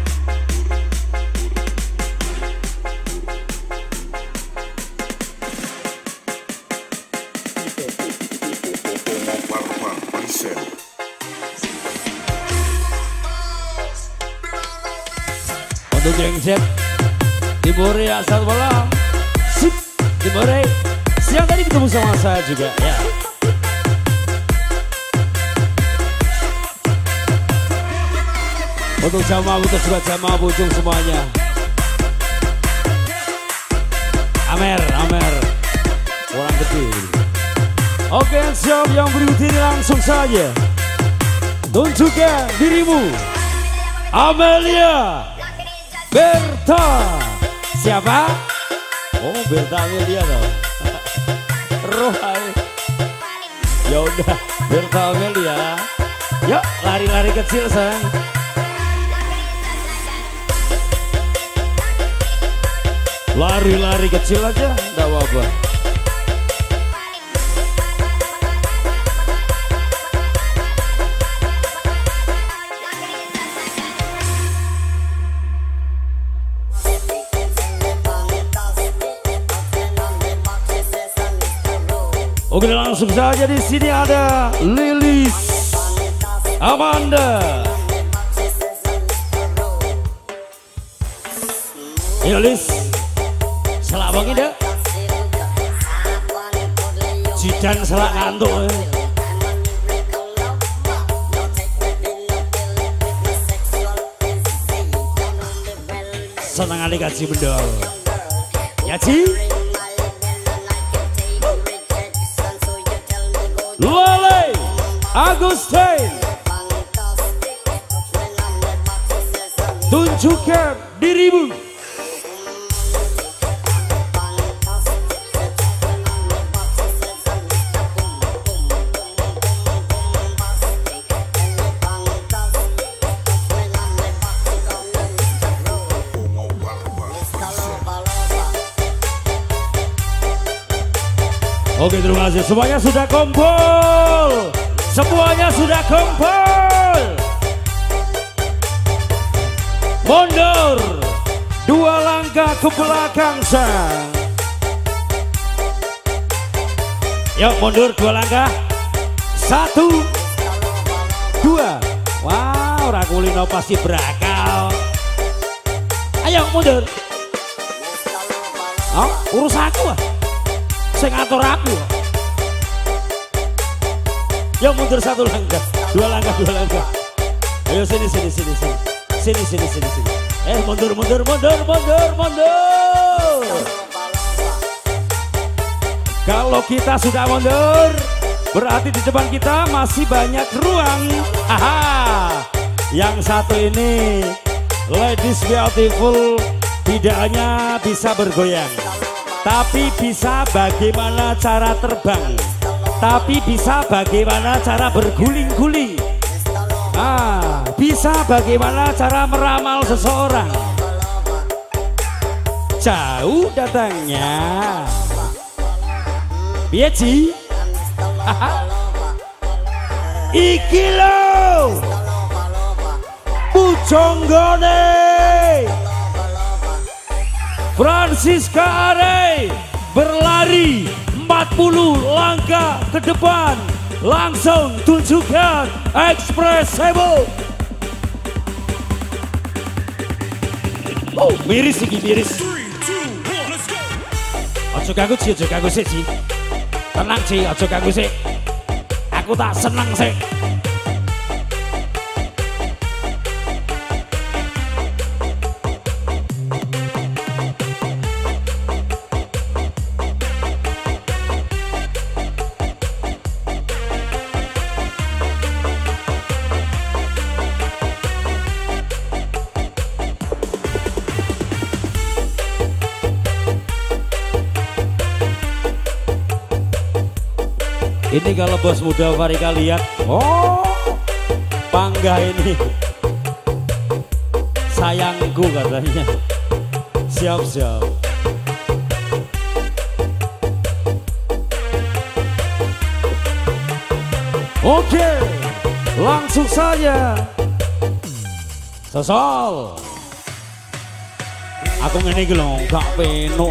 Untuk Jengset Timore asal bola Sip Timore siang tadi ketemu sama saya juga ya. Untuk jamaah untuk juga jamaah bujung semuanya. Amer, Amer orang gede. Oke siap yang berikut ini langsung saja tunjukkan dirimu Amelia Berta. Siapa? Oh Berta Amelia dong. Rohai. Ya udah Berta Amelia. Yuk lari-lari kecil sayang. Lari-lari kecil aja, enggak apa-apa. Oke langsung saja di sini ada Lilis Amanda. Lilis selak banget deh. Jidan selak ngantuk eh. Senang kali kasih bendol ya Ci. Lole Agustin tunjukkan dirimu. Oke terima kasih semuanya sudah kumpul. Semuanya sudah kumpul. Mundur dua langkah ke belakang sang. Yuk mundur dua langkah. Satu dua. Wow Rakulino pasti berakal. Ayo mundur. Oh urus aku ah. Saya ngatur aku. Yuk mundur satu langkah, dua langkah, dua langkah. Ayo sini, sini, sini, sini, sini, sini, sini, sini. Eh mundur, mundur, mundur, mundur, mundur. Kalau kita sudah mundur, berarti di depan kita masih banyak ruang. Aha. Yang satu ini, Ladies Beautiful, tidak hanya bisa bergoyang, tapi bisa bagaimana cara terbang, tapi bisa bagaimana cara berguling-guling, ah, bisa bagaimana cara meramal seseorang. Jauh datangnya, piye Ci? Iki lo, Pujonggone. Francisca Are berlari empat puluh langkah ke depan, langsung tunjukkan Expressible. Oh miris iki miris. Ojo ganggu Ci, ojo ganggu sik Ci. Tenang Ci, ojo ganggu sik. Aku tak seneng sik. Ini kalau bos muda Farika lihat, oh bangga ini. Sayangku katanya. Siap-siap. Oke, langsung saja. Sosol. Aku ngene iki lho, gak penuh.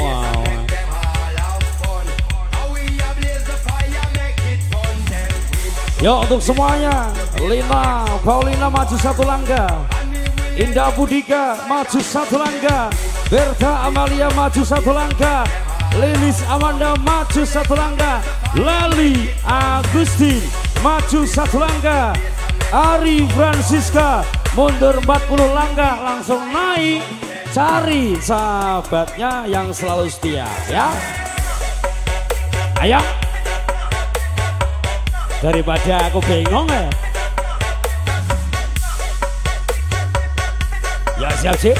Yo untuk semuanya, Lina, Paulina maju satu langkah, Indah Budika maju satu langkah, Berta Amalia maju satu langkah, Lilis Amanda maju satu langkah, Lali Agustin maju satu langkah, Ari Francisca mundur empat puluh langkah, langsung naik cari sahabatnya yang selalu setia ya. Ayo. Daripada aku bingung ya. Ya siap sih.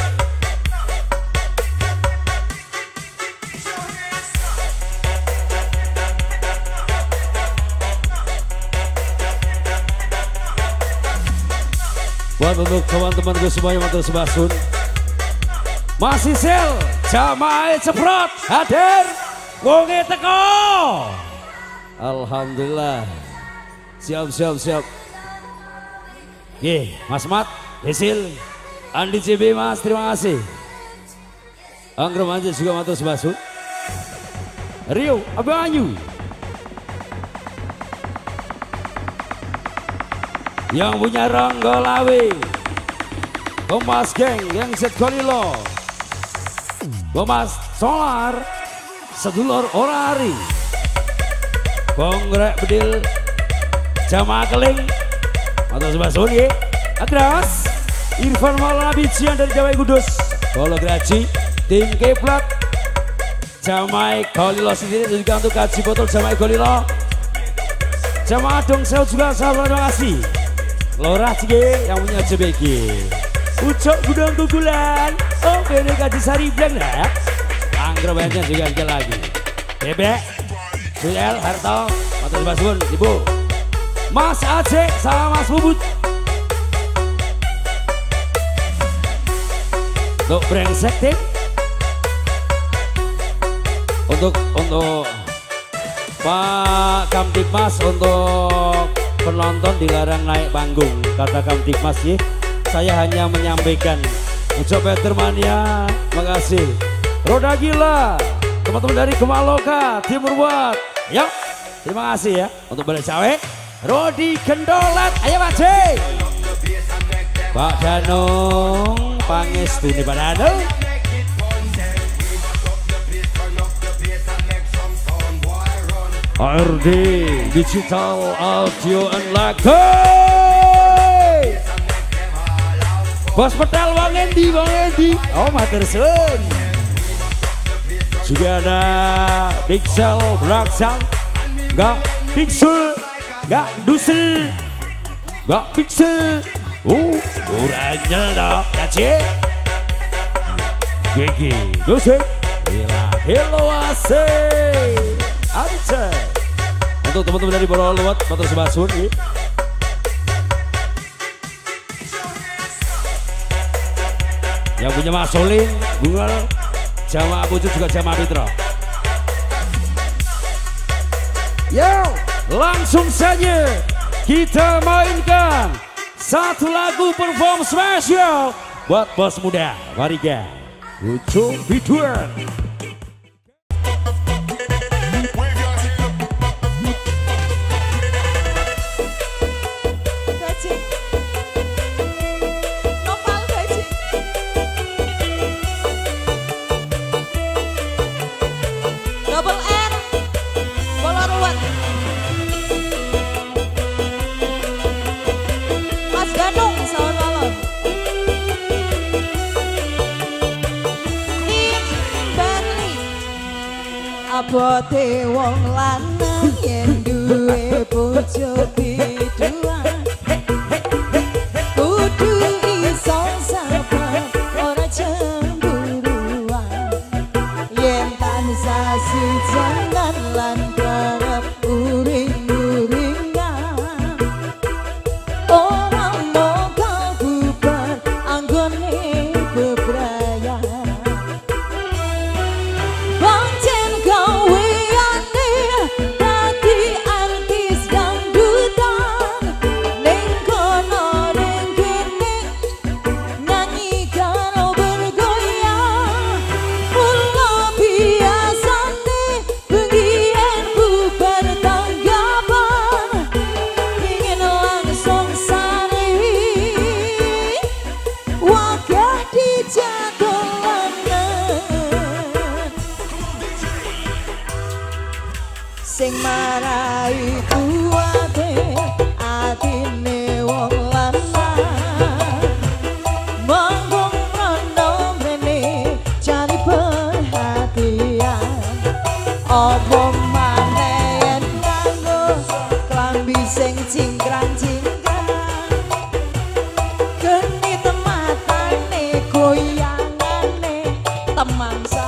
Buat untuk teman-temanku semuanya mantul sebasun. Masih sel, jamaah ceprot hadir, wonge teko. Alhamdulillah. Siap, siap, siap. Oke, Mas Mat, Desil, Andi C B Mas, terima kasih. Anggrem aja juga mantul sebasun. Rio, Abang Ayu. Yang punya Rangga Lawe, Kompas Geng, yang set Kolilo, Kompas Solar, sedulur Orari, Kongrek Bedil, Jamaah Keling, atau Sebasun ya, Agras, Irfan Maulana Bijian dari Jawa Kudus, Bolo Graji, Tim Keplak, Jamaah Kolilo sendiri juga untuk kaji botol Jamaah Kolilo, Jamaah Dong Sew juga sahabat terima kasih. Lorah Cige yang punya J B G, Ucok Gudang Kukulan, oh Bene Kaji Sari Blang lah. Anggrobanya juga ada lagi. Bebek, Suyel, Harto, Matur Basun, Ibu, Mas Aceh sama Mas Bubut. Untuk brengsek tim. Untuk untuk Pak Kamtipmas untuk penonton dilarang naik panggung, kata Kamtipmas ya. Saya hanya menyampaikan ucap Petermania, makasih. Roda Gila, teman-teman dari Kemaloka, Timur Buat, yuk, terima kasih ya untuk Balai Cawe. Rodi Gendolat, ayo Pak Cik. Pak Danung, Pangestu nih Pak Danung. A R D Digital Audio and Lagu. Bos pedal Bang Endi, Bang Endi. Oh matur suwun. Juga ada Pixel Braksal, enggak Pixel, enggak Dusel, enggak Pixel. Uh, uranya dah, ya cik. Gigi, Dusel. Gila, hello asik. Aja. Untuk teman-teman dari Bolo Luat, Matur Sebasun ya. Yang punya Mas Solin, Bungal, Jamaah Pucuk juga Jamaah Mitra. Yo, langsung saja kita mainkan satu lagu perform spesial buat bos muda Farika Ucok Biduan.
Abote wong lanang yen duwe bojo biduan kudu iso sabar ora cemburuan yen tansah sijangan lan kerep uring
sing marai kuwate atine wong lanang monggo rono mrene cari perhatian opo maneh nganggo klambi sing cingkrang-cingkrang genit matane goyangane temangsa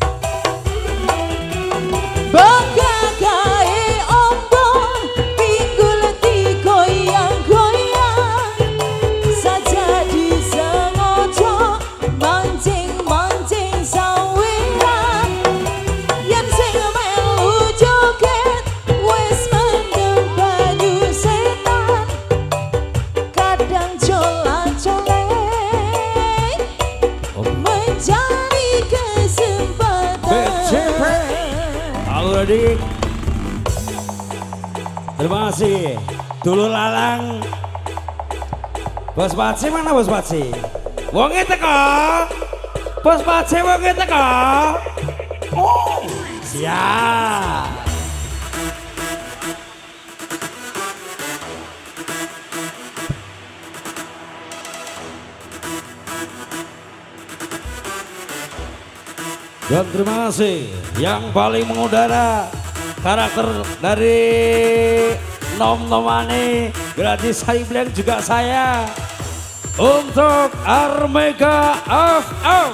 bangga gawe ombo pinggul digoyang-goyang saja disengaja mancing-mancing sawiran yen sing melu joget wis mendem banyu setan kadang cola-colek mencari kesempatan.
Halo adik. Terima kasih. Dulu lalang. Bos Paci mana Bos Paci? Wonge teko. Bos Paci wonge teko. Oh, siap. Dan terima kasih yang paling mengudara karakter dari Nom Nomani gratis Haibleng juga saya untuk Armega F M.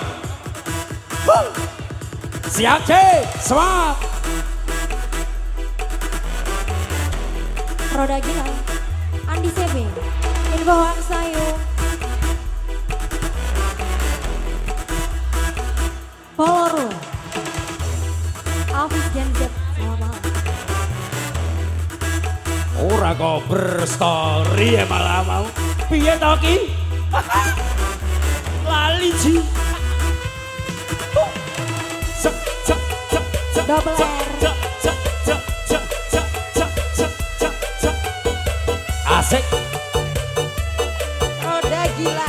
Siap cek, semangat.
Roda gila, Andi Sebe, Info Wang Sayung, Poloro, Alvis Genjet, selamat malam.
Ora kok berstory ya malah mau. Piye to ki? Lali ji. Cek cek cek cek.
Double R.
Cek cek cek cek cek cek cek cek cek. Asik.
Roda gila.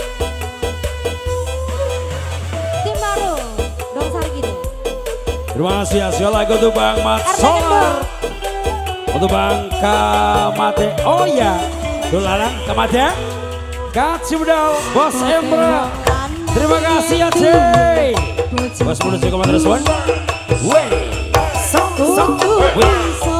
Tim baru, Dong Sargito.
Terima kasih hasil lagu untuk Bang Mat Solar. Untuk Bang Kamate. Oh ya, Dolalang Kamate. Kak Cimdal, Bos Emra. Terima kasih ya Cey. Bos menuju ke Matras One. Wey, sok sok, wey.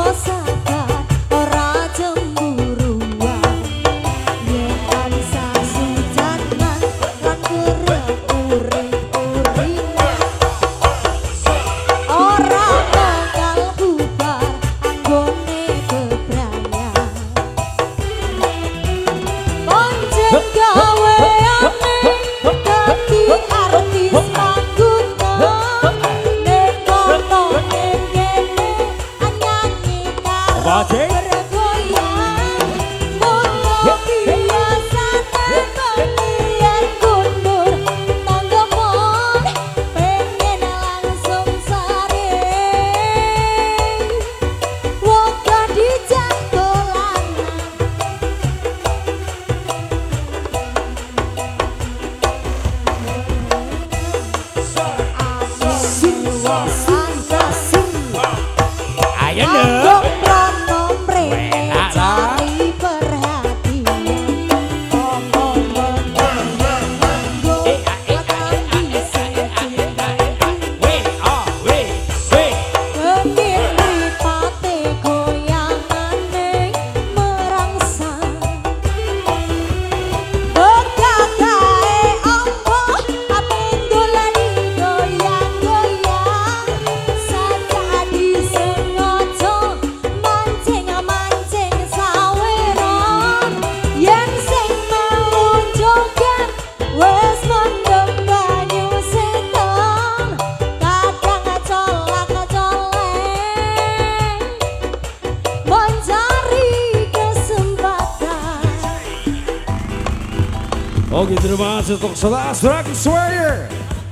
Oke, terima kasih untuk saudara Swayer.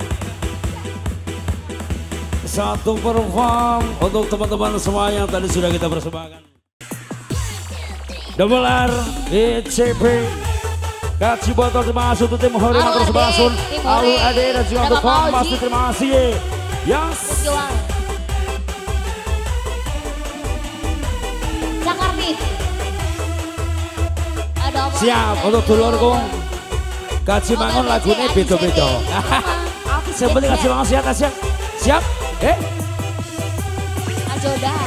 Satu perform untuk teman-teman semua yang tadi sudah kita persembahkan. Double R, E C P, Kak Ciboto, terima kasih untuk tim Hori yang persembahkan. Alu Ade dan juga untuk Bang Mas, terima kasih. Yes. siap untuk dulurku. Kaji Mangun lagunya beda-beda. Sebenarnya Kaji Mangun siap, siap, siap. Eh,
Ajodan.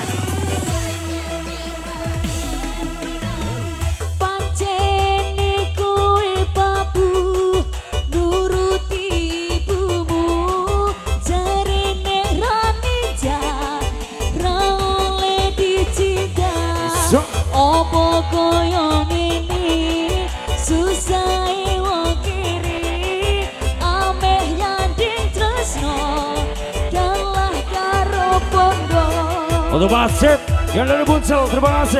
Pancene kowe babu nuruti ibumu, jarene rani ra oleh dicinta. Opo koyo ngene susahe wong kiri, ameh nyanding tresno kalah karo bondo.
untuk Masjid yang dari Buncel, terima kasih.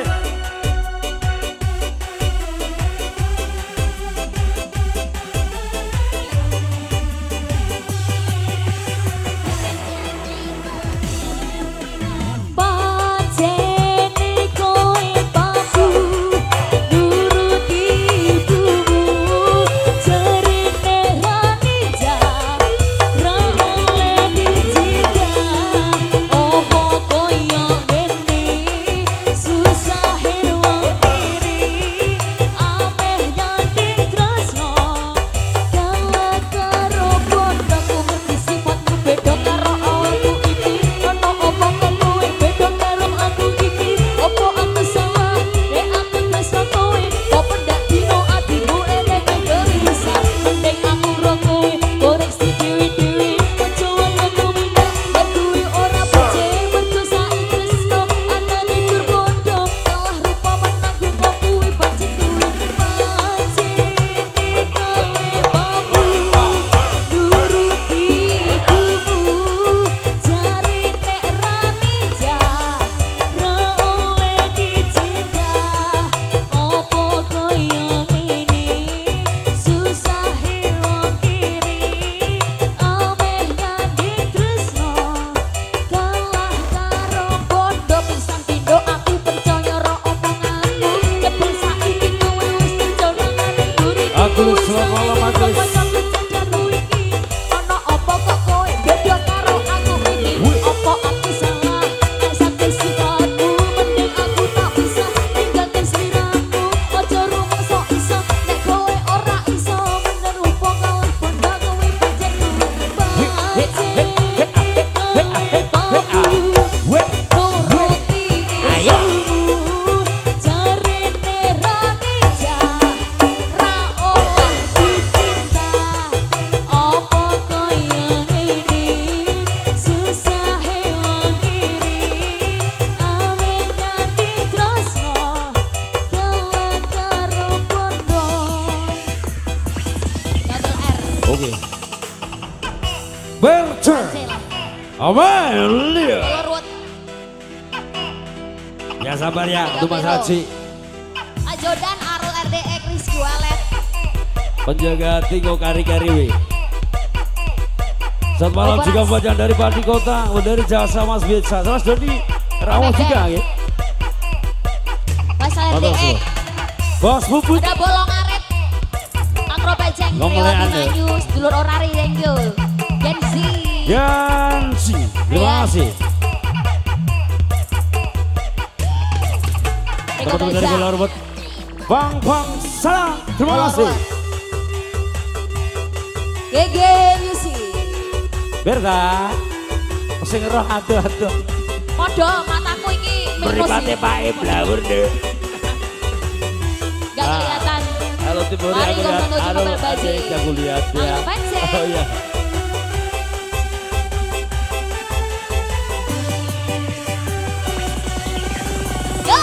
Oke. Bercer. Amelia. Ya sabar ya, untuk Mas Haji.
Ajodan Arul R D E Chris Walet.
Penjaga Tinggo Kari-Kari W. Selamat malam juga buat yang dari Pati Kota, dari Jasa Mas Biasa, terus dari Rawang juga ya.
Mas R D E.
Bos Bubut.
Udah bolong arit. Angro Bajeng.
Ngomongnya anda.
Dulur orari thank you. Genzi.
Genzi. Terima kasih. Teman-teman dari Bola Robot. Bang Bang Salam. Terima kasih.
G G Music.
Berta. Sing roh aduh-aduh.
Podo mataku iki
Beripate pae blawur deh.
Gak kelihatan.
Halo Timur, aku lihat. Halo adik, aku lihat ya. Oh iya.
Go!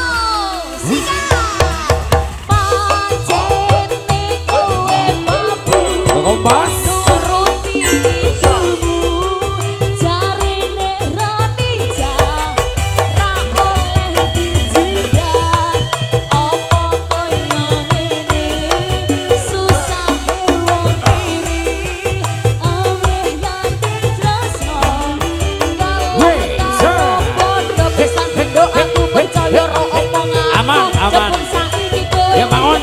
Sikat! Pancene kowe mampu
Kompas.
nuruti ibumu, jarine rani jah ra oleh dijidat. Apa koyo ngene susahe wong kiri, ameh yanti tresno kalah podo pisan bendo aku percaya ro omongan.
Aman, aman. Ya bangun.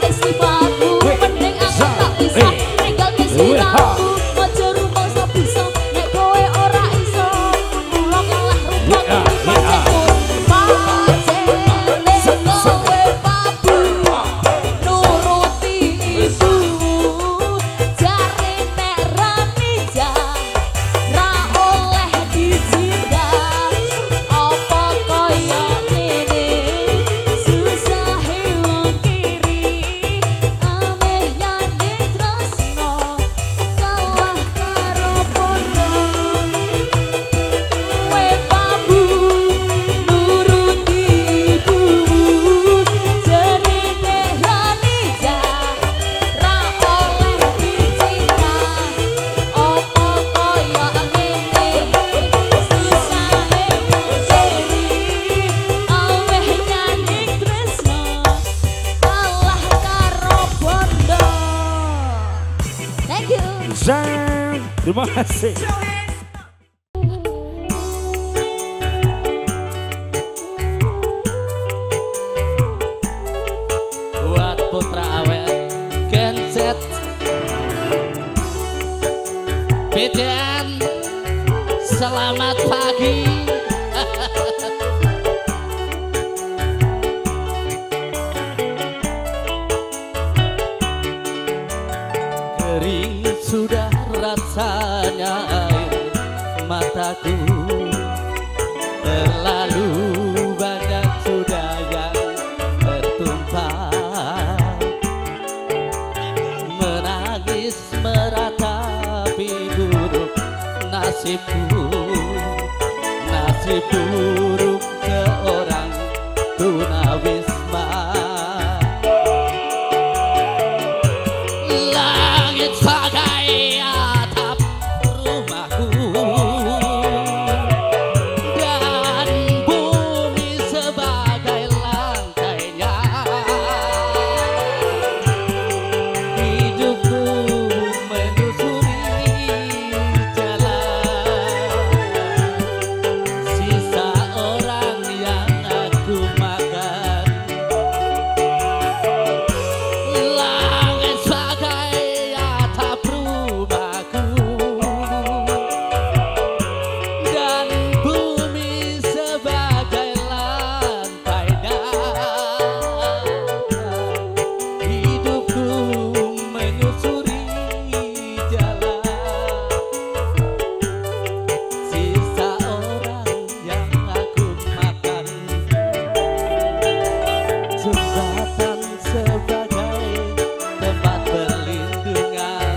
Mending aku tak bisa tinggal di siramu, aja rumah bisa
Sang. Terima kasih.
Buat putra awet genset Biden, selamat pagi. Kering sudah rasanya air mataku, terlalu banyak sudah yang tertumpah. Menangis meratapi buruk nasibku, nasib buruk seorang tunawisma. Langit sebagai atap rumahku dan bumi sebagai lantainya. Hidupku menyusuri jalan sisa orang yang aku makan. Langit sebagai atap rumahku dan bumi sebagai lantainya. Hidupku menyusuri jalan sisa orang yang aku makan. Jembatan sebagai tempat perlindungan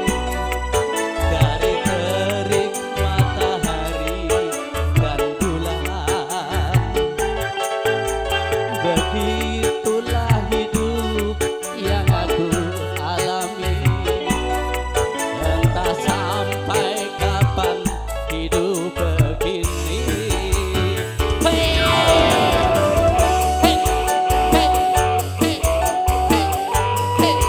dari terik matahari dan bulan. Begitulah hidup yang aku alami, entah sampai kapan hidup begini. Hey, hey, hey, hey, hey, hey,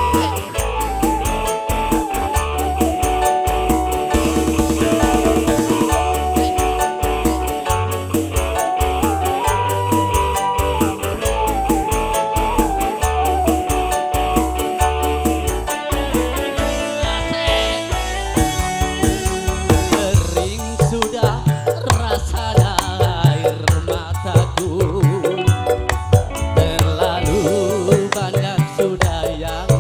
Kering sudah rasanya air mataku, terlalu banyak sudah yang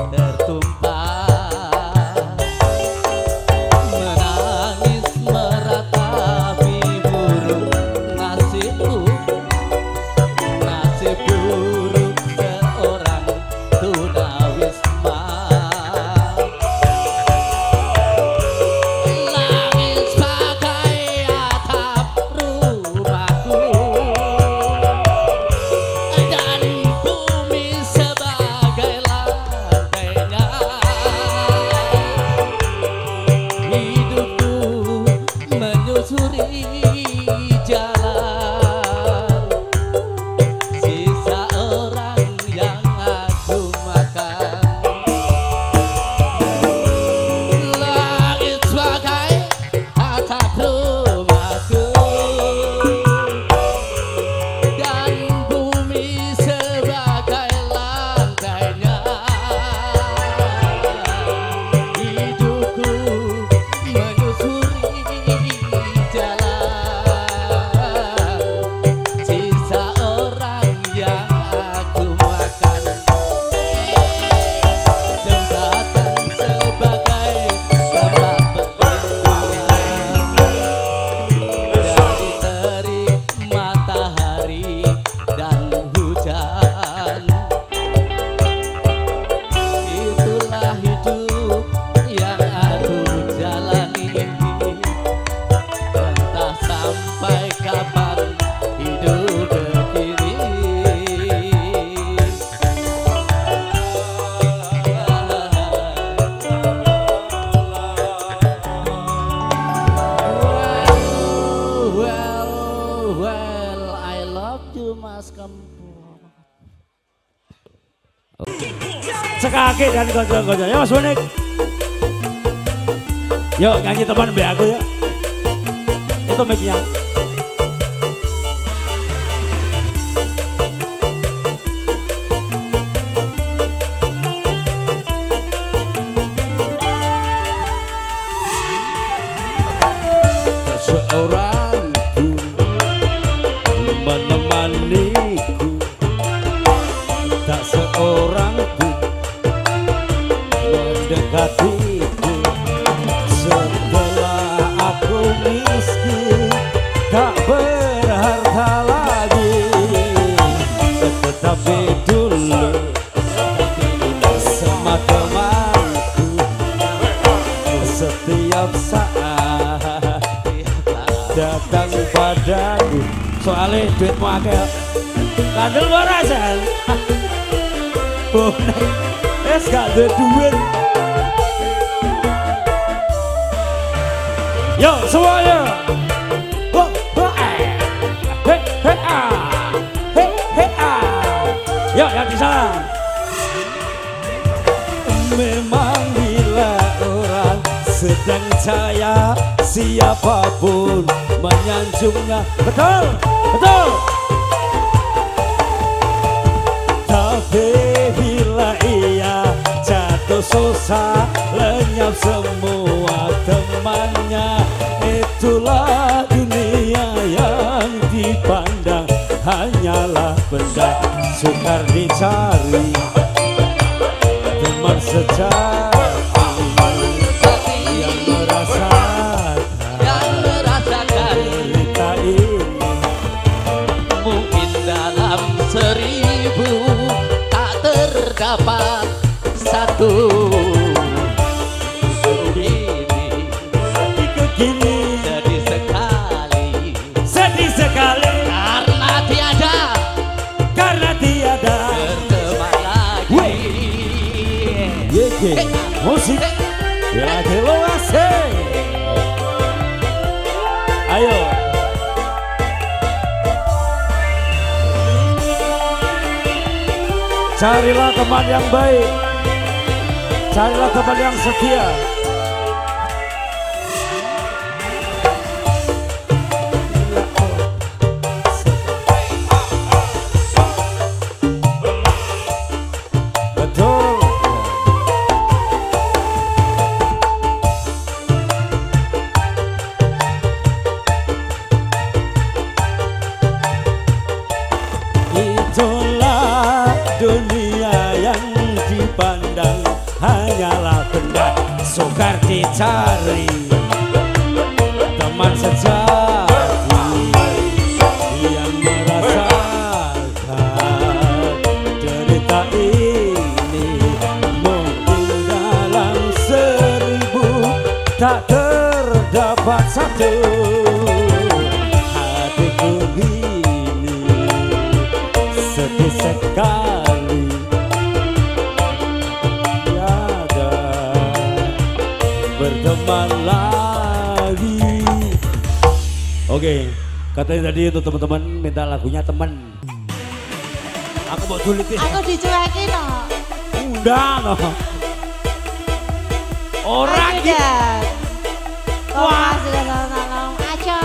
tertumpah. Menangis meratapi buruk nasibku, nasib buruk seorang tunawisma. Langit sebagai atap rumahku dan bumi sebagai lantainya. Hidupku menyusuri jalan sisa orang yang aku makan. Langit sebagai atap rumahku dan bumi sebagai lantainya. Hidupku menyusuri jalan sisa orang yang aku makan. Jembatan sebagai tempat perlindungan dari terik matahari dan hujan. Itulah hidup yang aku jalani, entah sampai kapan hidup begini. Well, well, I love you Mas Kempur.
Sekaki dan konco-konco. Ya Mas Bonik. Yuk nyanyi teman be aku ya. Itu mic-nya. Seorang menemaniku, tak seorang pun mendekatiku. Setelah aku miskin, tak berharta lagi, tetapi dulu sama temanku setiap saat datang padaku. Soalnya duitmu akeh kandel warasan bonek es gak ada duit. Yo semuanya ho, ho, eh. He, he, ah. He, he, ah. Yo yang di sana. Memang bila orang sedang jaya, siapapun menyanjungnya. Betul, betul. Tapi bila ia jatuh susah, lenyap semua temannya. Itulah dunia yang dipandang hanyalah benda sukar dicari. Teman sejati yang merasakan cerita ini.
Mungkin dalam seribu tak terdapat satu begini.
Begini
Sedih sekali
sedih sekali
karena tiada
karena tiada
berteman lagi.
Yeke musik lagi lo asik. Ayo carilah teman yang baik, carilah teman yang setia. Betul. Itulah dunia yang dipandang hanyalah benda sukar dicari. Teman sejati yang merasakan cerita ini. Mungkin dalam seribu tak terdapat satu. Hatiku ini sedih sekali, tiada berteman lagi. Oke, katanya tadi itu teman-teman minta lagunya teman. Aku mau tulitin.
Aku dicuekin loh.
Udah no. Orang
Ayo,
gitu.
Dan.
Wah.
Wah, sudah tolong aja.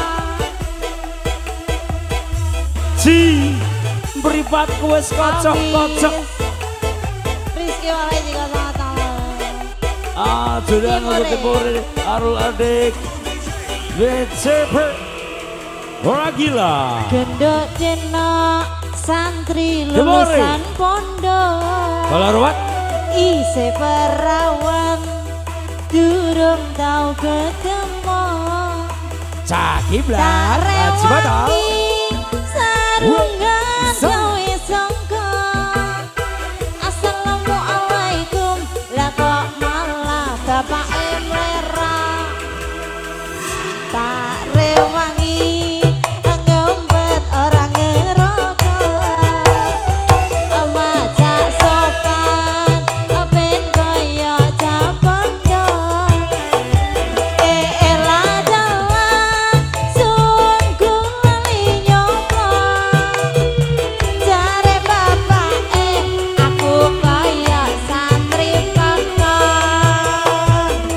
Ji, beripat kues kocok-kocok.
Rizky Walai juga sangat tolong.
Ah, sudah untuk timur Arul adik. W C P orang gila.
Gendok dena santri
Timur.
lulusan pondok.
Kalau ruwet
Ise perawan durung tau ketemu.
caki blar, aji badal.
Sarungan
Sang.
gawe sangka. Assalamualaikum lah kok malah bapak emlera. Tak rewangi ngempet orang ngerokok. Macak sopan ben kaya capondo. Elah dalah sungguh lali nyoko. Jare bapak aku kaya santri pangkon.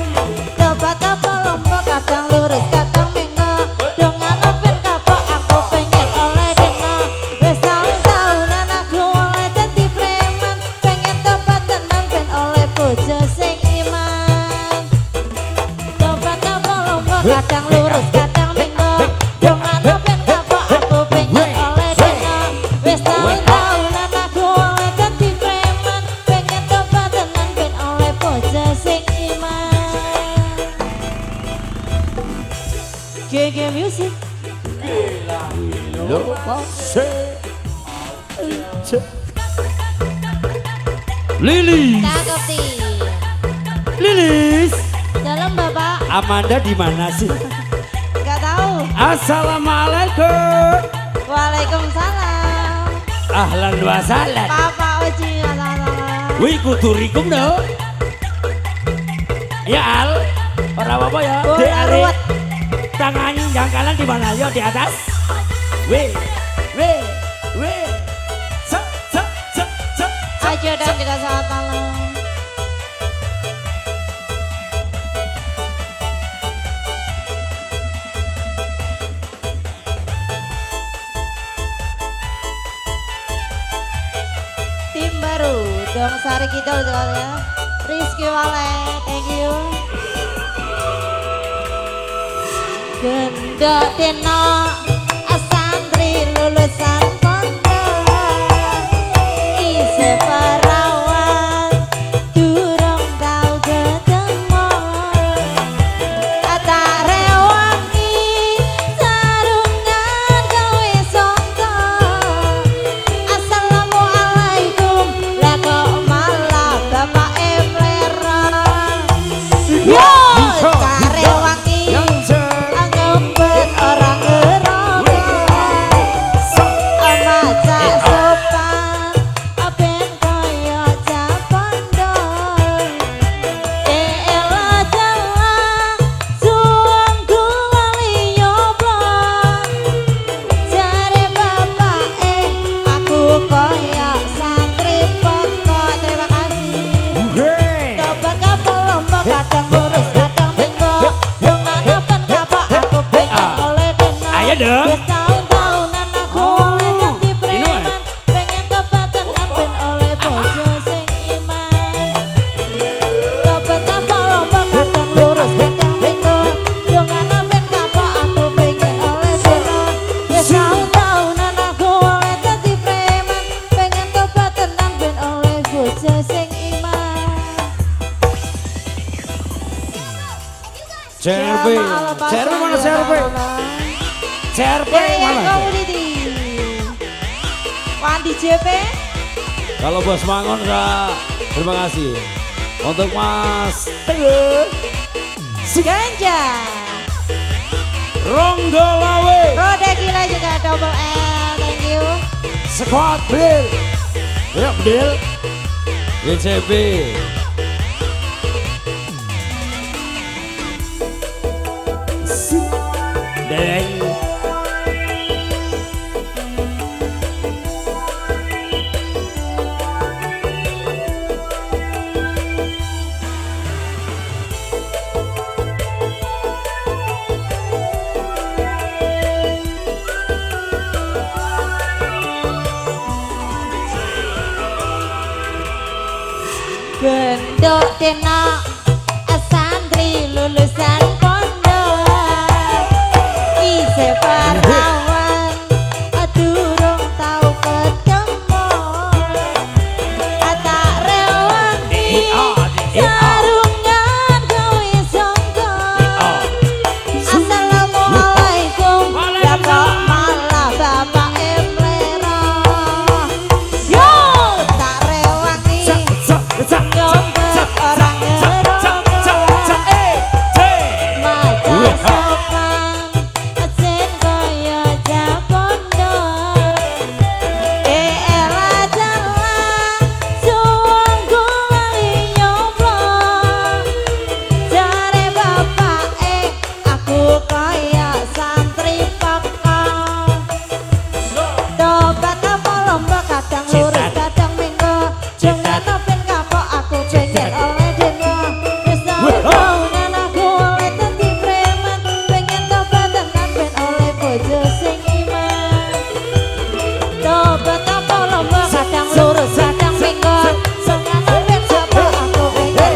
bojo sing iman. Tobat apa lomba kadang lurus kadang minggu. Dongan ben kapok aku pengen oleh dina. Wis taun-taunan aku oleh ganti preman. Pengen tobat tenan ben oleh bojo sing iman. G G Music.
Lilis,
Cakep sih.
Lilis,
Dalam Bapak,
Amanda di mana sih?
nggak tahu.
Assalamualaikum.
Waalaikumsalam.
Ahlan wa sahlan.
Papa Oji assalamualaikum.
Wih kuturikum dong. Ya Al, orang apa ya?
Oh,
Dek Ali.
ruwet.
Tangannya jangkalan di mana? Yo di atas. Wih, wih, wih. Sa, sa, sa, sa, sa.
Ajo dan juga selamat malam. Tim baru Dong Sari Kidul ya. Rizky Wale, thank you. Gendok Tino santri lulusan pondok isi perawan durung tau ketemu tak rewangi sarungan gawe songko. Assalamualaikum lah kok malah bapak emlera. Yo tak rewangi anggapet orang ngerokok. Maca sopan aben kaya capandong. Ela jalan suangku lali nyoblong. Jare bapake aku kaya santri pokok. Terima kasih. Tobat kapal lombok kadang lurus kadang bengkok. Dongan apen kapok aku pengen oleh dena.
Ayo dong.
Wis taun-taunan aku oleh ganti preman. Pengen tobat tenan ben oleh bojo sing iman. Tobat kapal lombok kadang lurus kadang bengkok. Dongan apen kapok aku pengen oleh dena. Wis taun-taunan aku oleh ganti preman. Pengen tobat tenan ben oleh bojo sing iman.
C R P, C R P mana C R P? C R P mana?
Community. Wandi J P.
Kalau Bos Mangon Kak, terima kasih. Untuk Mas Teguh,
Ganja.
Ronggo Lawe,
Roda Gila juga double L. Thank you.
Squad Bill, ya Bill, Y C B. Deng.
Gendok Tena santri lulusan pondok isi perawan durung tau ketemu tak rewangi sarungan gawe songko. Assalamualaikum lah kok malah bapak emlera. Yo tak rewangi anggapet orang ngerokok. Maca sopan ajen kaya japondok. Ela jalan suangku lali nyoblong. Jare bapake aku kaya santri pokok. Tobat apa lomba kadang lurus kadang minggu. Jangan open kapok aku pengen oleh dena. Wis taun-taunan aku oleh dadi preman. Pengen tobat tenan ben oleh bojo sing iman. Tobat apa lomba kadang lurus kadang minggu. Jangan open kapok aku pengen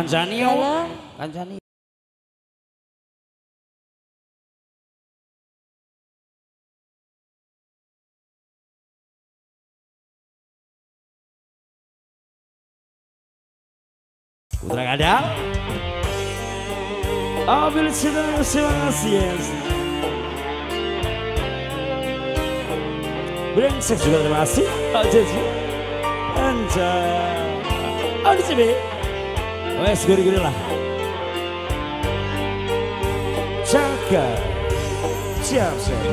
Kancani yo.
Dalam.
Kancani. Putra Kadal. Ambil sedang yes. Brengsek juga terima kasih. Oh jadi. Anjay. Oh di sini. Wes guri-guri lah. Jaga. Siap siap.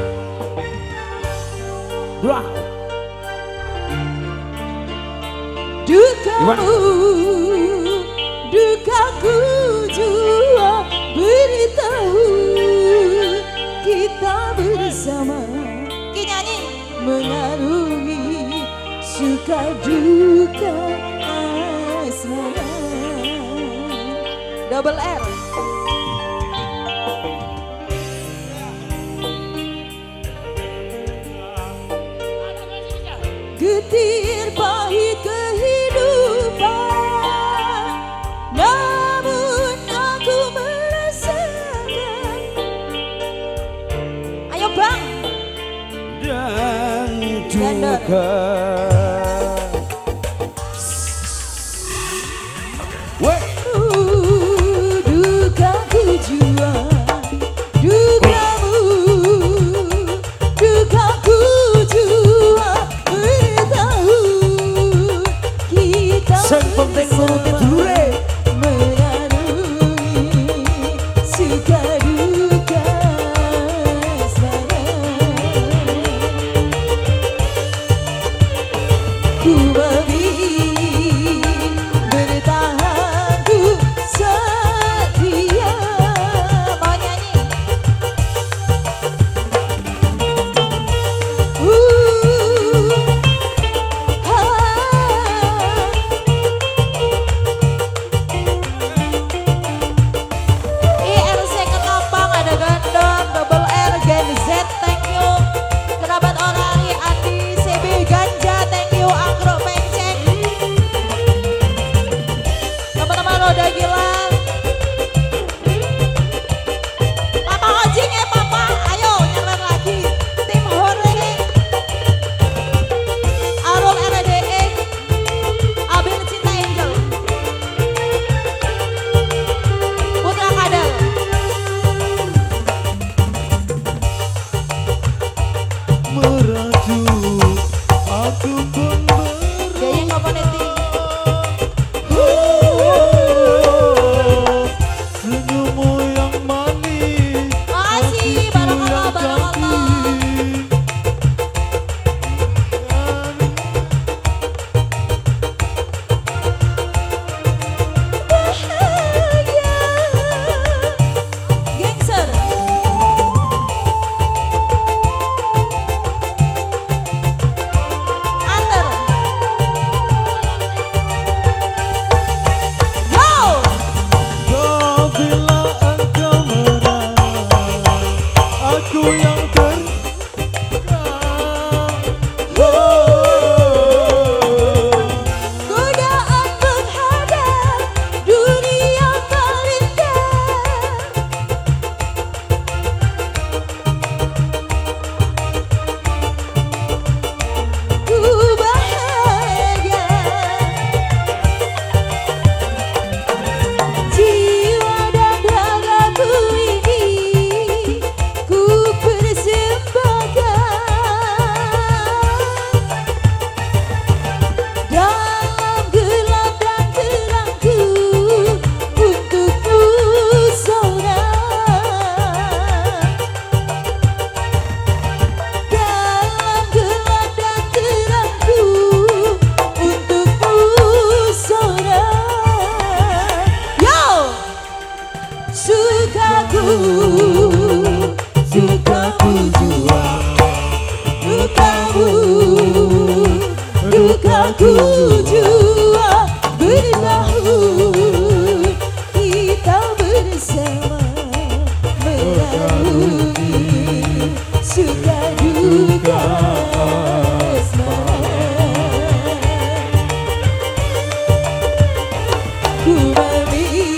Dua.
Dukamu, dukaku jua beritahu kita bersama. Kinyanyi mengarungi suka duka asmara. Double R. Getir pahit kehidupan, namun aku merasakan. Ayo bang.
Dan duka. Weh.
Dukaku jua, dukamu, dukaku jua beritahu kita
Yang penting nuruti dulure.
mengarungi suka duka asmara. Ku memilih bertahan, ku setia. Mau nyanyi? Uh, ah. I R C Ketapang ada Gandong, double R, Gen Z, thank you. Kerabat Orari, Andi, C B Ganja, thank you. Anggrok Penceng, teman-teman Roda Gila. Papa Ojing ya papa, ayo nyerang lagi. Tim Hore, Arul R D E, Abil Cinta Angel, Putra Kadal.
Meraju aku pun
Gaya Komponenti.
senyummu yang manis.
Makasih, barakallah, barakallah. Bahagia. Gangster. Anter. Yo.
Kau bila engkau menang, aku yang terkenal.
Godaan menghadap dunia tak indah. Ku bahagia, jiwa dan ragaku ini ku persembahkan. Dalam gelap dan terangku untukmu seorang. Dalam gelap dan terangku untukmu seorang. Yo! Sukaku, sukaku jua, dukamu, dukaku jua beritahu kita bersama mengarungi suka duka asmara. Ku memilih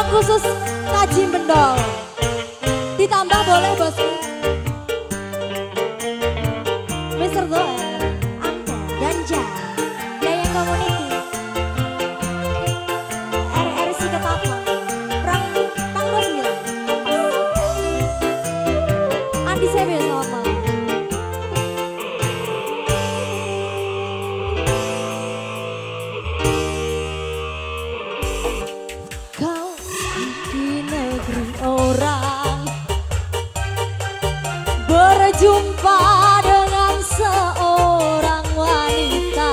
khusus Ngaji Mendol. Ditambah boleh bosku. Mister Doer, Anda, Ganja, Gaya Community, R R C Ketapang, Prang, tanggal sembilan. Andi Sebe, selamat malam. Kau di negeri orang berjumpa dengan seorang wanita,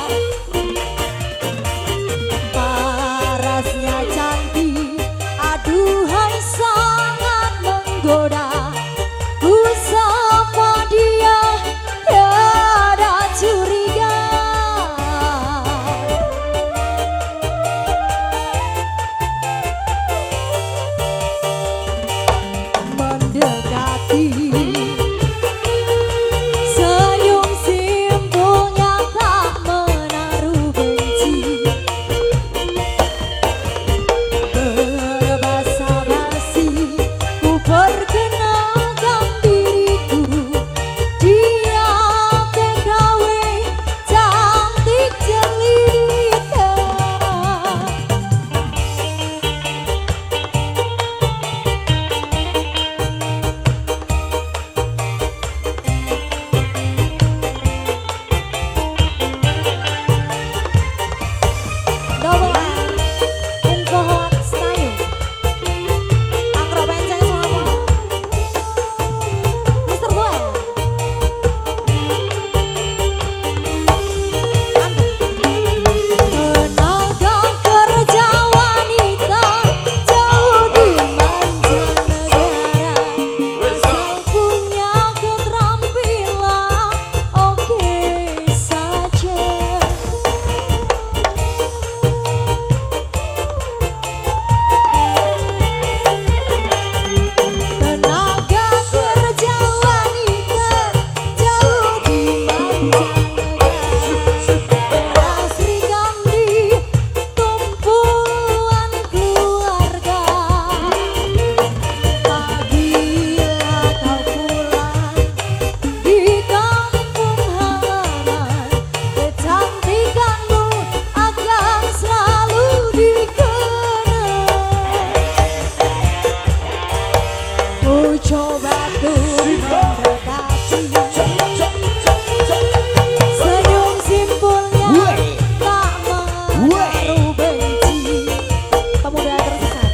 parasnya cantik, aduhai sangat menggoda. Ku sama dia tiada curiga. Mendekati, senyum simpulnya tak menaruh benci. Berbasa-basi ku perkenalkan diriku. Dia T K W cantik jelita. Double R, info hot style. Angkro penceng sama Mister Boy. Tenaga kerja wanita jauh di mancanegara, asal punya keterampilan oke saja. Tenaga kerja wanita jauh di mancanegara, asrikan di tumpuan keluarga. Apabila kau pulang di kampung halaman, kecantikanmu akan selalu dikenang. Ku coba tuh mendekati, senyum simpulnya tak menaruh benci. Pemuda tersesat,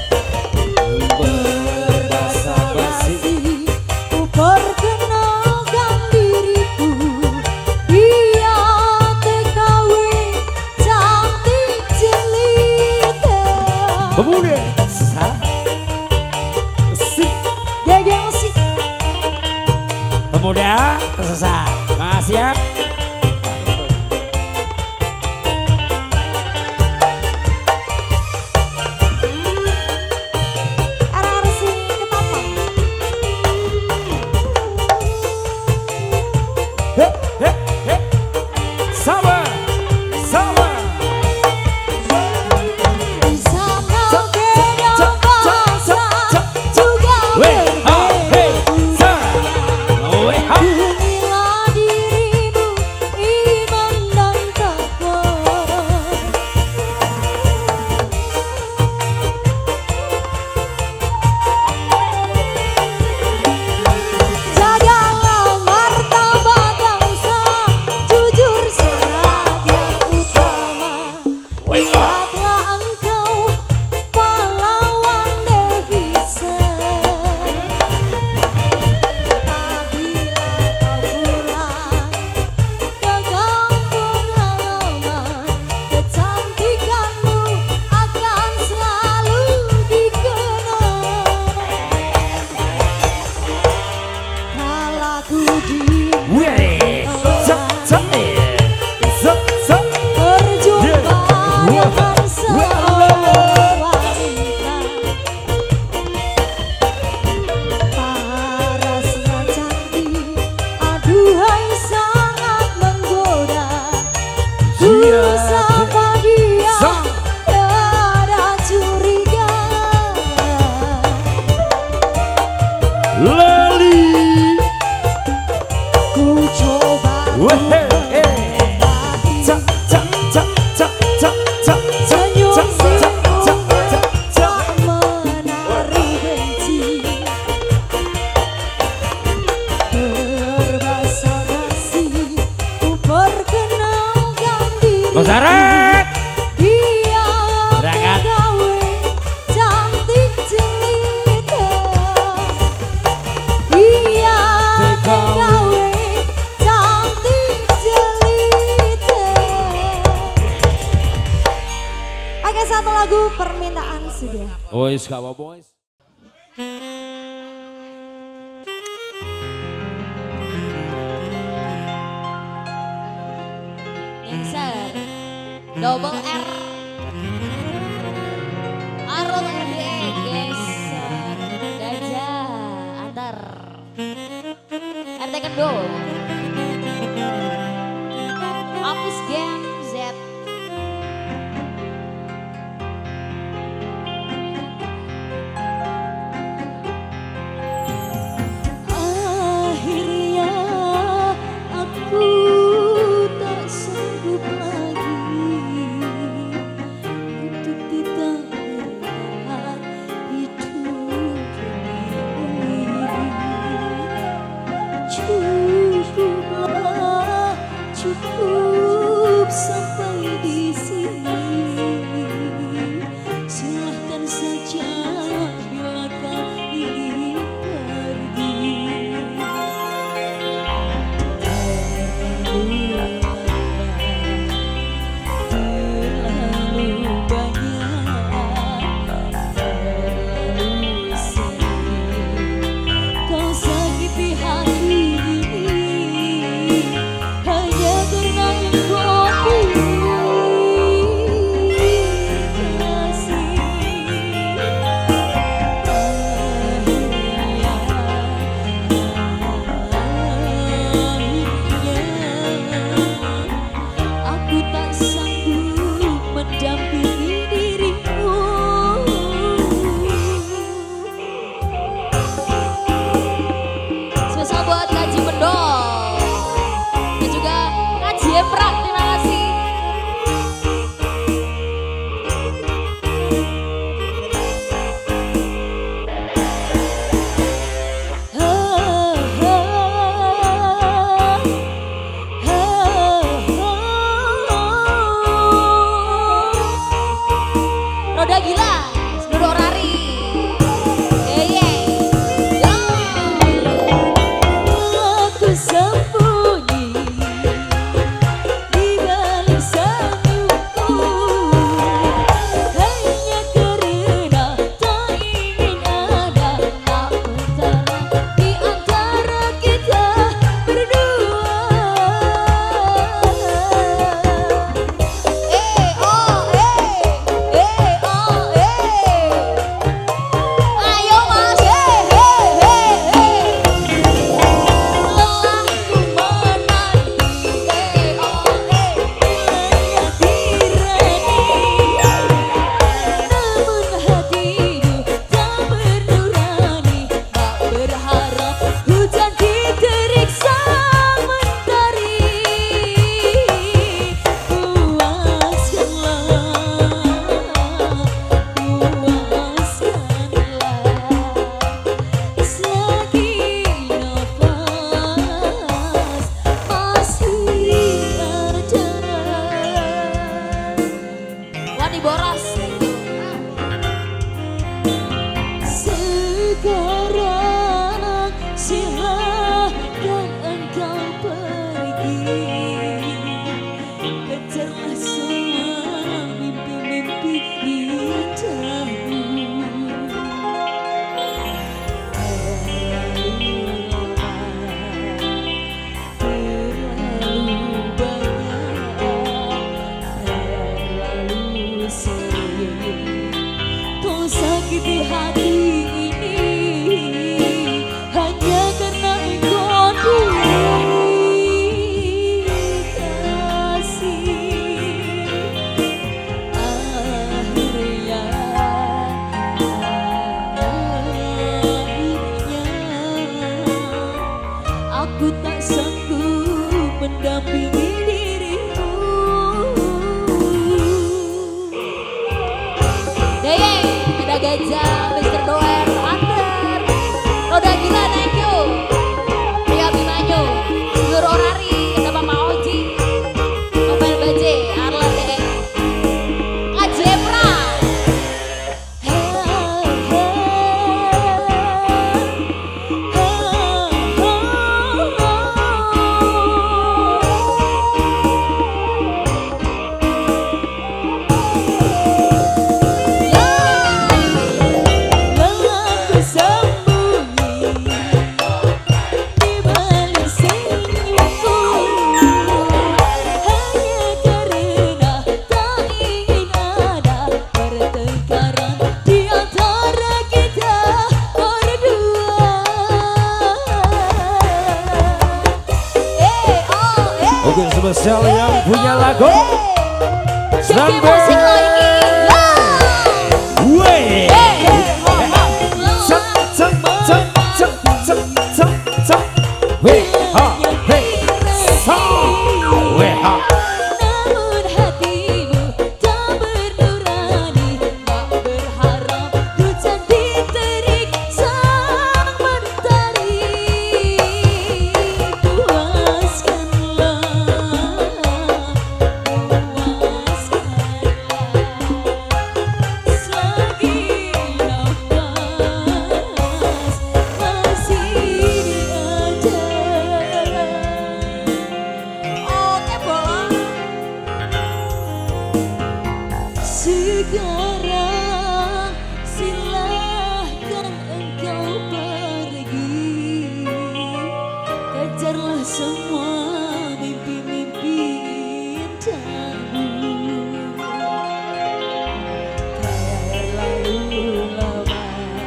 berbasa-basi ku perkenalkan diriku. Dia T K W cantik jelita.
Pemuda
Gengsi.
Pemuda tersesat. Makasih ya.
R R C Ketapang.
He, he, he. Sama, sama.
Di sana beda bahasa juga
Weh, ha,
beda
hey, sa. Weh, ha.
Inilah dirimu
Sarek
Dia
berangkat
gawe cantik jelita. Dia gawe cantik jelita. Oke, satu lagu permintaan sudah.
Boys, gak apa boys.
Gangster Double R Arul R D Gangster Gajah Antar R T Kendo Apus Game Z
Akhirnya aku tak sanggup lagi untuk ditahan hidup ini. Cukuplah, cukup sampai di sini. Silahkan saja bila kau ingin pergi. Terlalu banyak, terlalu sering kau sakiti hati ini hanya karena engkau kasih. Aku tak sanggup mendampingi dirimu.
Spesial buat Ngaji Pendol dan juga Ngaji Eprak, terima kasih. Roda gila, seluruh rari.
Aku sembunyi di balik senyumku hanya karena tak ingin ada tak bertara di antara kita berdua.
Eh oh eh eh oh eh. Ayo Mas, eh eh eh eh.
Lelahku menanti
Eh oh eh.
hanya tirani, namun hatiku tak bernurani. Tak berharap hujan diteriksa mentari. Puaskanlah, puaskanlah selagi nafas masih ada.
Wani Boros.
Sekarang silakan engkau pergi, kejarlah semua mimpi-mimpi indahmu. Terlalu lama, terlalu banyak, terlalu sering kau sakiti hati ini hanya karena engkau diri. mendampingi dirimu.
Deyeng, ada gajah, mister Doer, Under, Roda Gila, thank you. Ria Bimanyu, Yur Orari, ada Mama Oji, Novel Baje, Arla Deyeng, Ajepra.
Oke, spesial yang punya lagu
Jadi musik lo ini.
Wey Cek cek cek cek cek cek cek Wey ha hey sa Wey ha.
Namun hatimu tak bernurani, tak berharap hujan diterik sang mentari. Puaskanlah, puaskanlah selagi nafas masih ada.
Oke, bolong.
Sekarang silahkan engkau pergi, kejarlah semua mimpi-mimpi indahmu. Terlalu lama,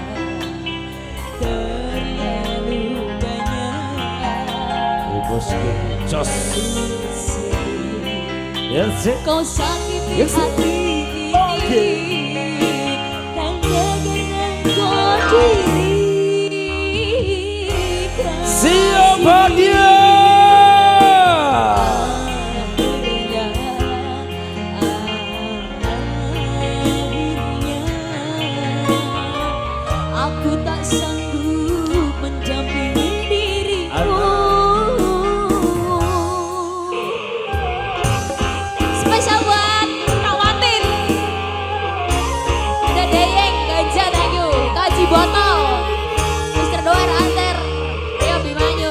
terlalu banyak
Bosku Jos Yes sih.
kau sakiti
Yes.
hati ini hanya dengan kau dirikan.
Siapa dia?
Akhirnya, akhirnya aku tak sanggup mendampingi dirimu.
Spesial buat Kak Watin. Ada Deyeng, Gajah, thank you. Kaji Botol, mister Doer, Under, Ria Bimanyu,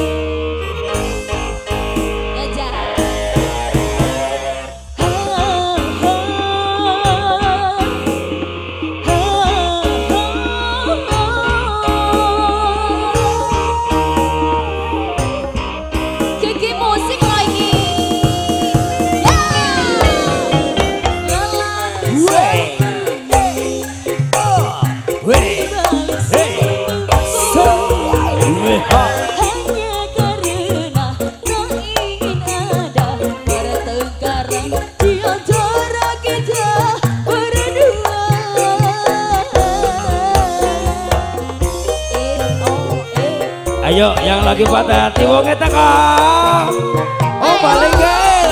Gajah. Gigi musik lo ini. Ya.
Wey Wey Hey So Wey ha.
Hanya karena tak ingin ada pertengkaran di antara kita berdua. Eh, oh, eh.
Ayo yang lagi patah hati wong eta kah? Oh paling gak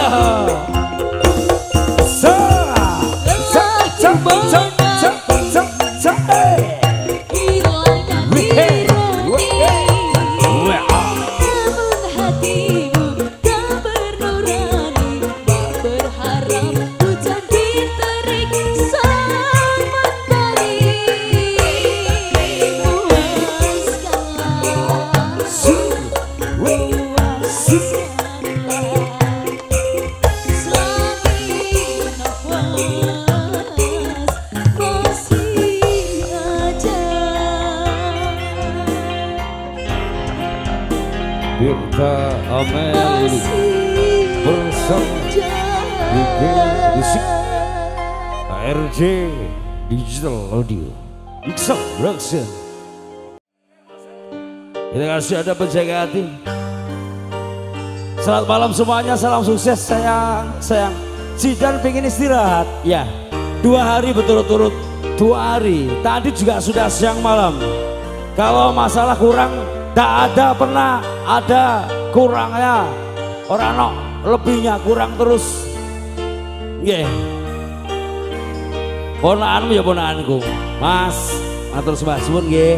Sa Sa Sa Sa Sa Sa Sa
Hilangkan
Wey
diri,
Wey ha.
namun hatimu tak bernurani, tak berharap hujan diterik sang mentari. Puaskanlah,
Birta Ameli bersama Gigi Musik K R J Digital Audio Mixer Production. Terima kasih ada penjaga hati. Selamat malam semuanya, salam sukses sayang, sayang. Zidan pengen istirahat, ya. Dua hari berturut-turut, dua hari. Tadi juga sudah siang malam. Kalau masalah kurang, tak ada pernah ada kurangnya. Ora ono lebihnya, kurang terus. Nggih. Ponakanmu ya ponakanku. Mas, matur sembah suwun nggih.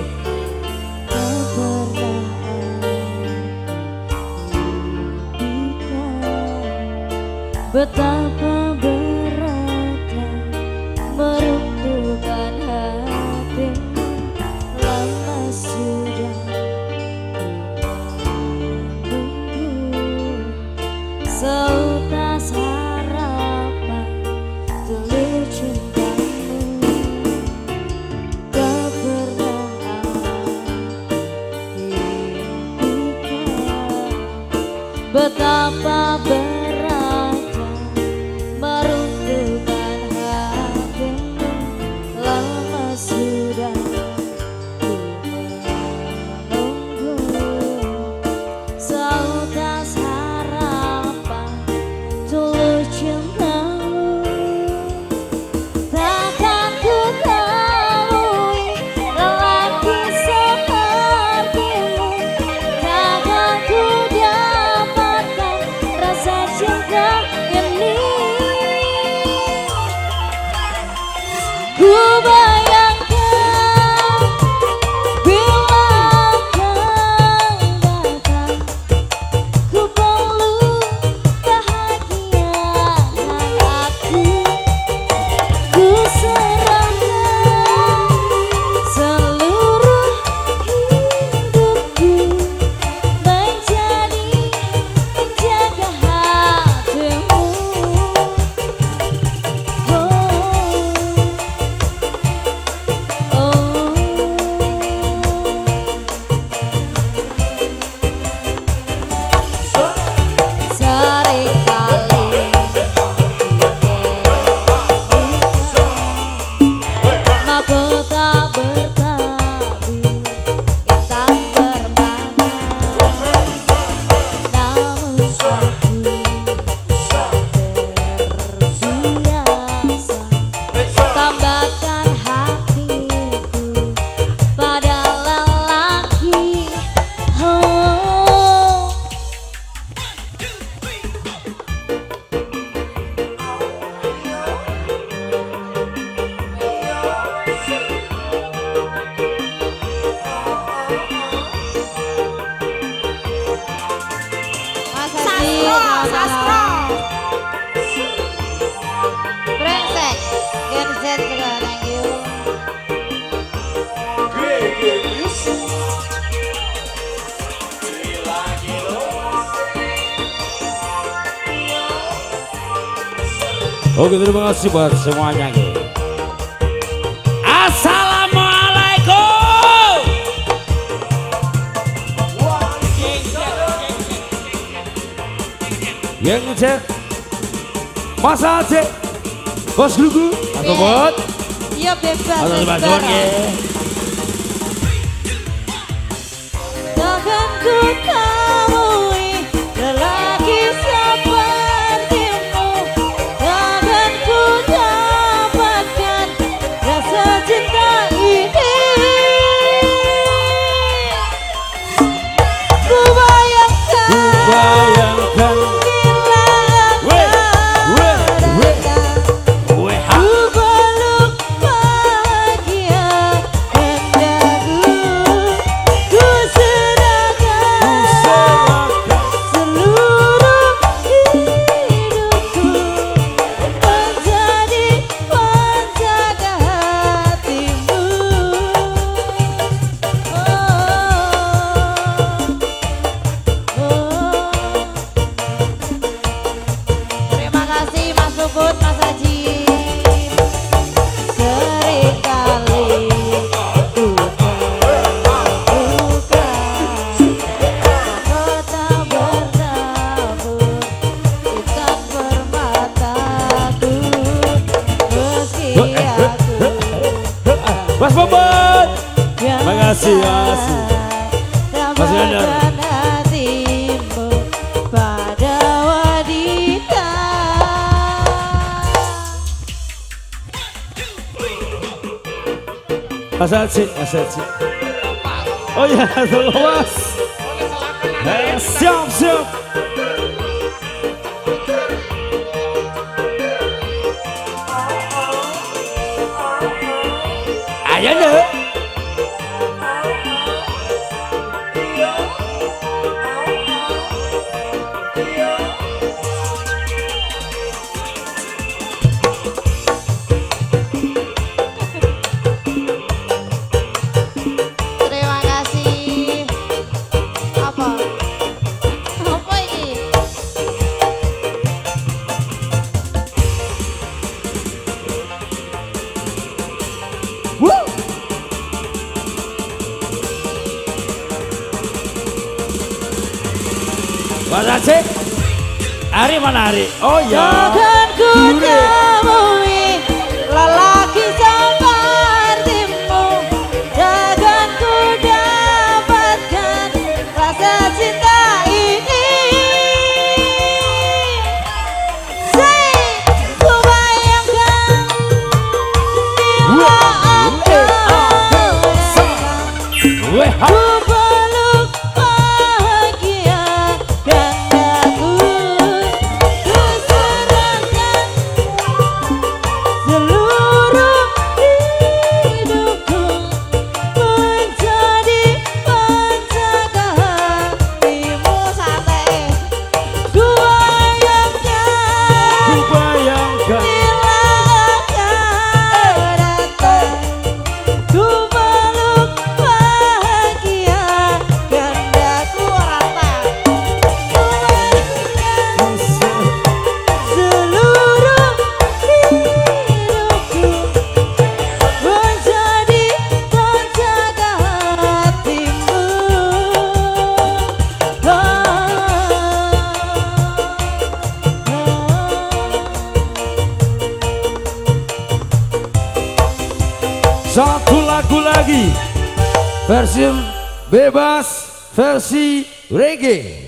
Betapa beratnya meruntuhkan hati, lama sudah menunggu seutas harapan telur cintamu, tak pernah impikan betapa beratnya meruntuhkan hatimu, lama sudah ku menunggu seutas harapan tulus cintamu. Takkan ku temui lelaki sepertimu, takkan ku dapatkan rasa cinta ini. Ku bayangkan bila kau datang, ku peluk bahagiakan aku, ku serahkan seluruh hidupku menjadi penjaga hatimu. Tambahkan hatiku pada lelaki. Oh. Sastro, sastro. Brengsek, Genset juga, thank you.
Oke, terima kasih buat semuanya. Assalamualaikum. Yang ngecek Mas Aceh, Bos Lugu, atau bot?
Iya bebas.
Atau Mas Bonge.
Takkan ku temui lelaki sepertimu, takkan ku dapatkan rasa cinta ini. Ku bayangkan,
Ku bayangkan. Weh, weh, weh. Weh, ha.
ku peluk bahagia kendaku, ku serahkan seluruh hidupku menjadi penjaga hatimu. Oh, oh. Terima kasih Mas Luput, Mas Haji. Seringkali ku terluka, mata bertabur ikat permataku, meski aku
Mas Bobot.
yang
Makasih, makasih. Mas Yandar.
tambahkan hatimu pada wanita.
Mas Aceh, Mas Aceh. Oh ya, tolong Mas. Eh, siap, siap. Ayo deh.
Terima kasih. Apa? Apa ini?
Woo! Mas Aceh, Ari mana Ari? Oh ya.
Takkan ku temui lelaki sepertimu, takkan ku dapatkan rasa cinta ini. Say, ku bayangkan bila engkau
Weh, ha.
ku peluk bahagia dan aku ku serahkan seluruh hidupku menjadi penjaga hatimu. Santai. Ku bayangkan
Ku bayangkan.
bila engkau datang, ku peluk bahagia gandaku rata. Ku bayangkan seluruh hidupku menjadi penjaga hatimu.
Satu lagu lagi, versi bebas, versi reggae.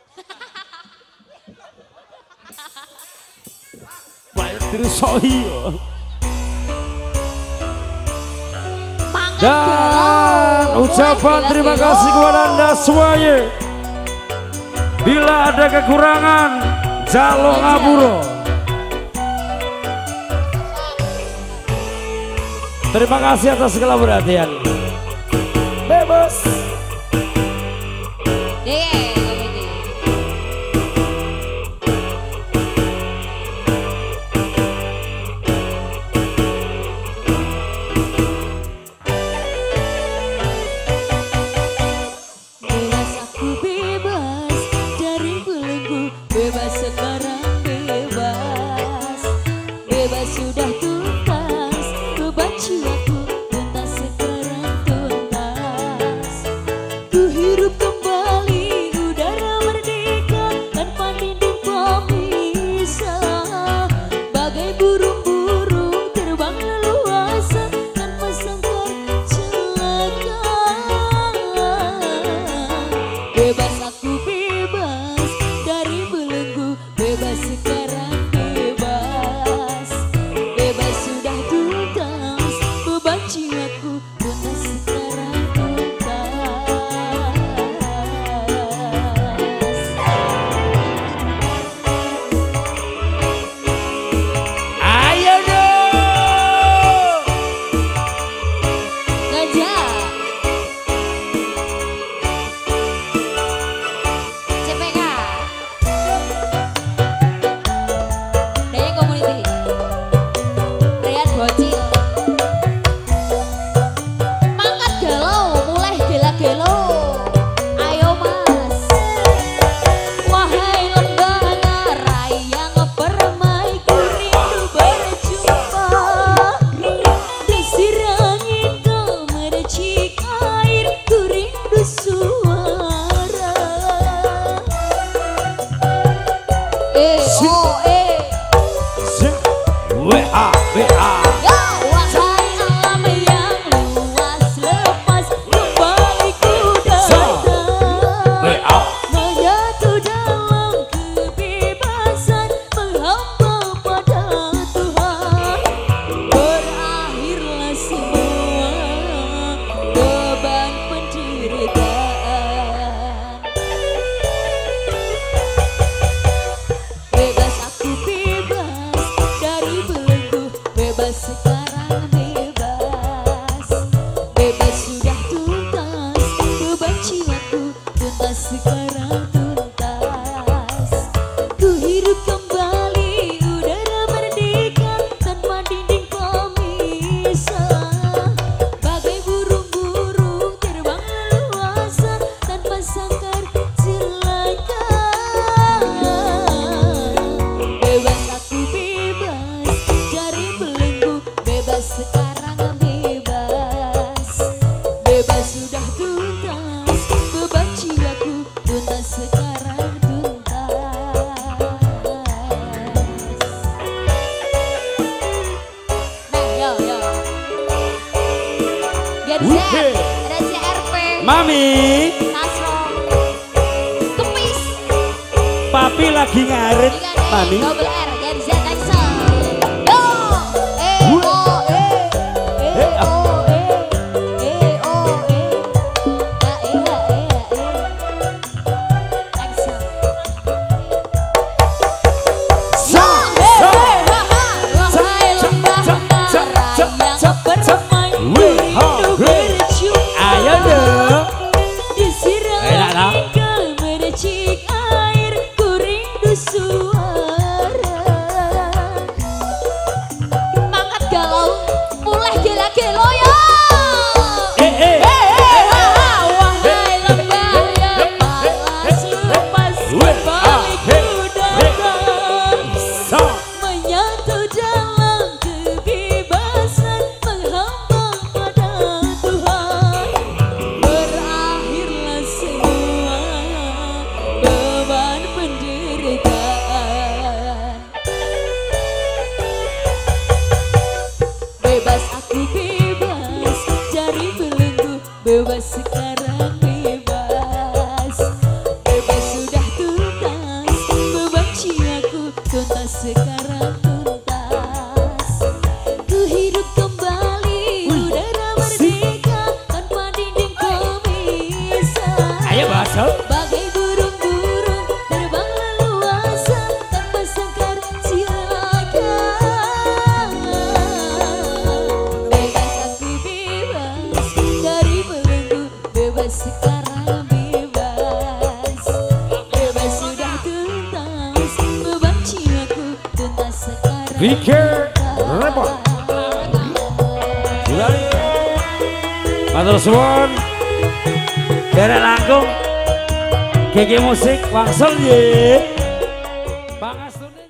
Baik terus sohi. Dan ucapan terima kasih kepada Anda semuanya. Bila ada kekurangan, jalo ngapuro. Terima kasih atas segala perhatian. Bebas.
Deh, komedi.
Bebas aku bebas dari belenggu, bebas sekarang bebas, bebas sudah tuntas, beban jiwaku tuntas sekarang tuntas. Ku hirup kembali udara merdeka tanpa dinding pemisah, bagai burung-burung terbang leluasa tanpa sangkar celaka. Bebas aku bebas dari belenggu, bebas sekarang bebas, bebas sudah tuntas, beban jiwaku tuntas sekarang tuntas.
Ayo dong.
Gajah. C P K. Daya Community. Rian Bocil. Mangkat galau, mulai gela-gelo. Ayo Mas. Wahai lembana rai yang permai, ku rindu berjumpa. Desir angin gemericik air, ku rindu suara. Eh, oh, eh.
W A W A.
Ya, wahai alam yang luas, lepas kembali ku datang.
W A.
Menyatu dalam kebebasan, menghamba pada Tuhan. Berakhirlah semua beban penderitaan. Bebas aku
Ku hidup kembali udara merdeka tanpa dinding pemisah. Bagai burung-burung terbang leluasa tanpa sangkar celaka. Bebas aku bebas, jari belenggu bebas sekarang bebas. Bebas sudah tuntas, beban jiwaku tuntas sekarang tuntas. Nah, yo yo. Gen Z,
Wih.
ada C R P,
Mami,
Tasro, Kepis,
papi lagi ngarit.
tiga D,
Mami.
double R, Gen Z, Texel. Yo, eh oh eh, eh oh eh, eh oh eh, ha eh ha eh ha eh, Texel.
Sa,
Eh,
sa.
eh, ha, ha. Wahai lembah utara yang bermain rindu bercium
Ayo dong.
disiram
Enak, tak?
hingga meracik air, ku rindu suara. Mangkat galau, mulai gela-gelo ya.
Eh, eh.
Eh, eh, ha, ha. Wahai lembah yang malas lepas berbalik datang.
Sa.
Menyatu dalam kebebasan menghambang pada Tuhan. Berakhirlah semua beban penderitaan. Bebas aku bebas, jari belenggu bebas sekarang bebas. Bebas sudah tuntas, beban jiwaku tuntas sekarang tuntas. Ku hidup kembali udara merdeka tanpa dinding pemisah.
Ayo masuk.
Bagai burung-burung terbang leluasa tanpa sangkar cilaka. Bebas aku bebas, dari belenggu bebas sekarang bebas. Bebas sudah tuntas, beban jiwaku tuntas sekarang
Pikir repot. Gilani. Matur suwun. Derek langkung. G G Musik Wangsul ye. Pangastune.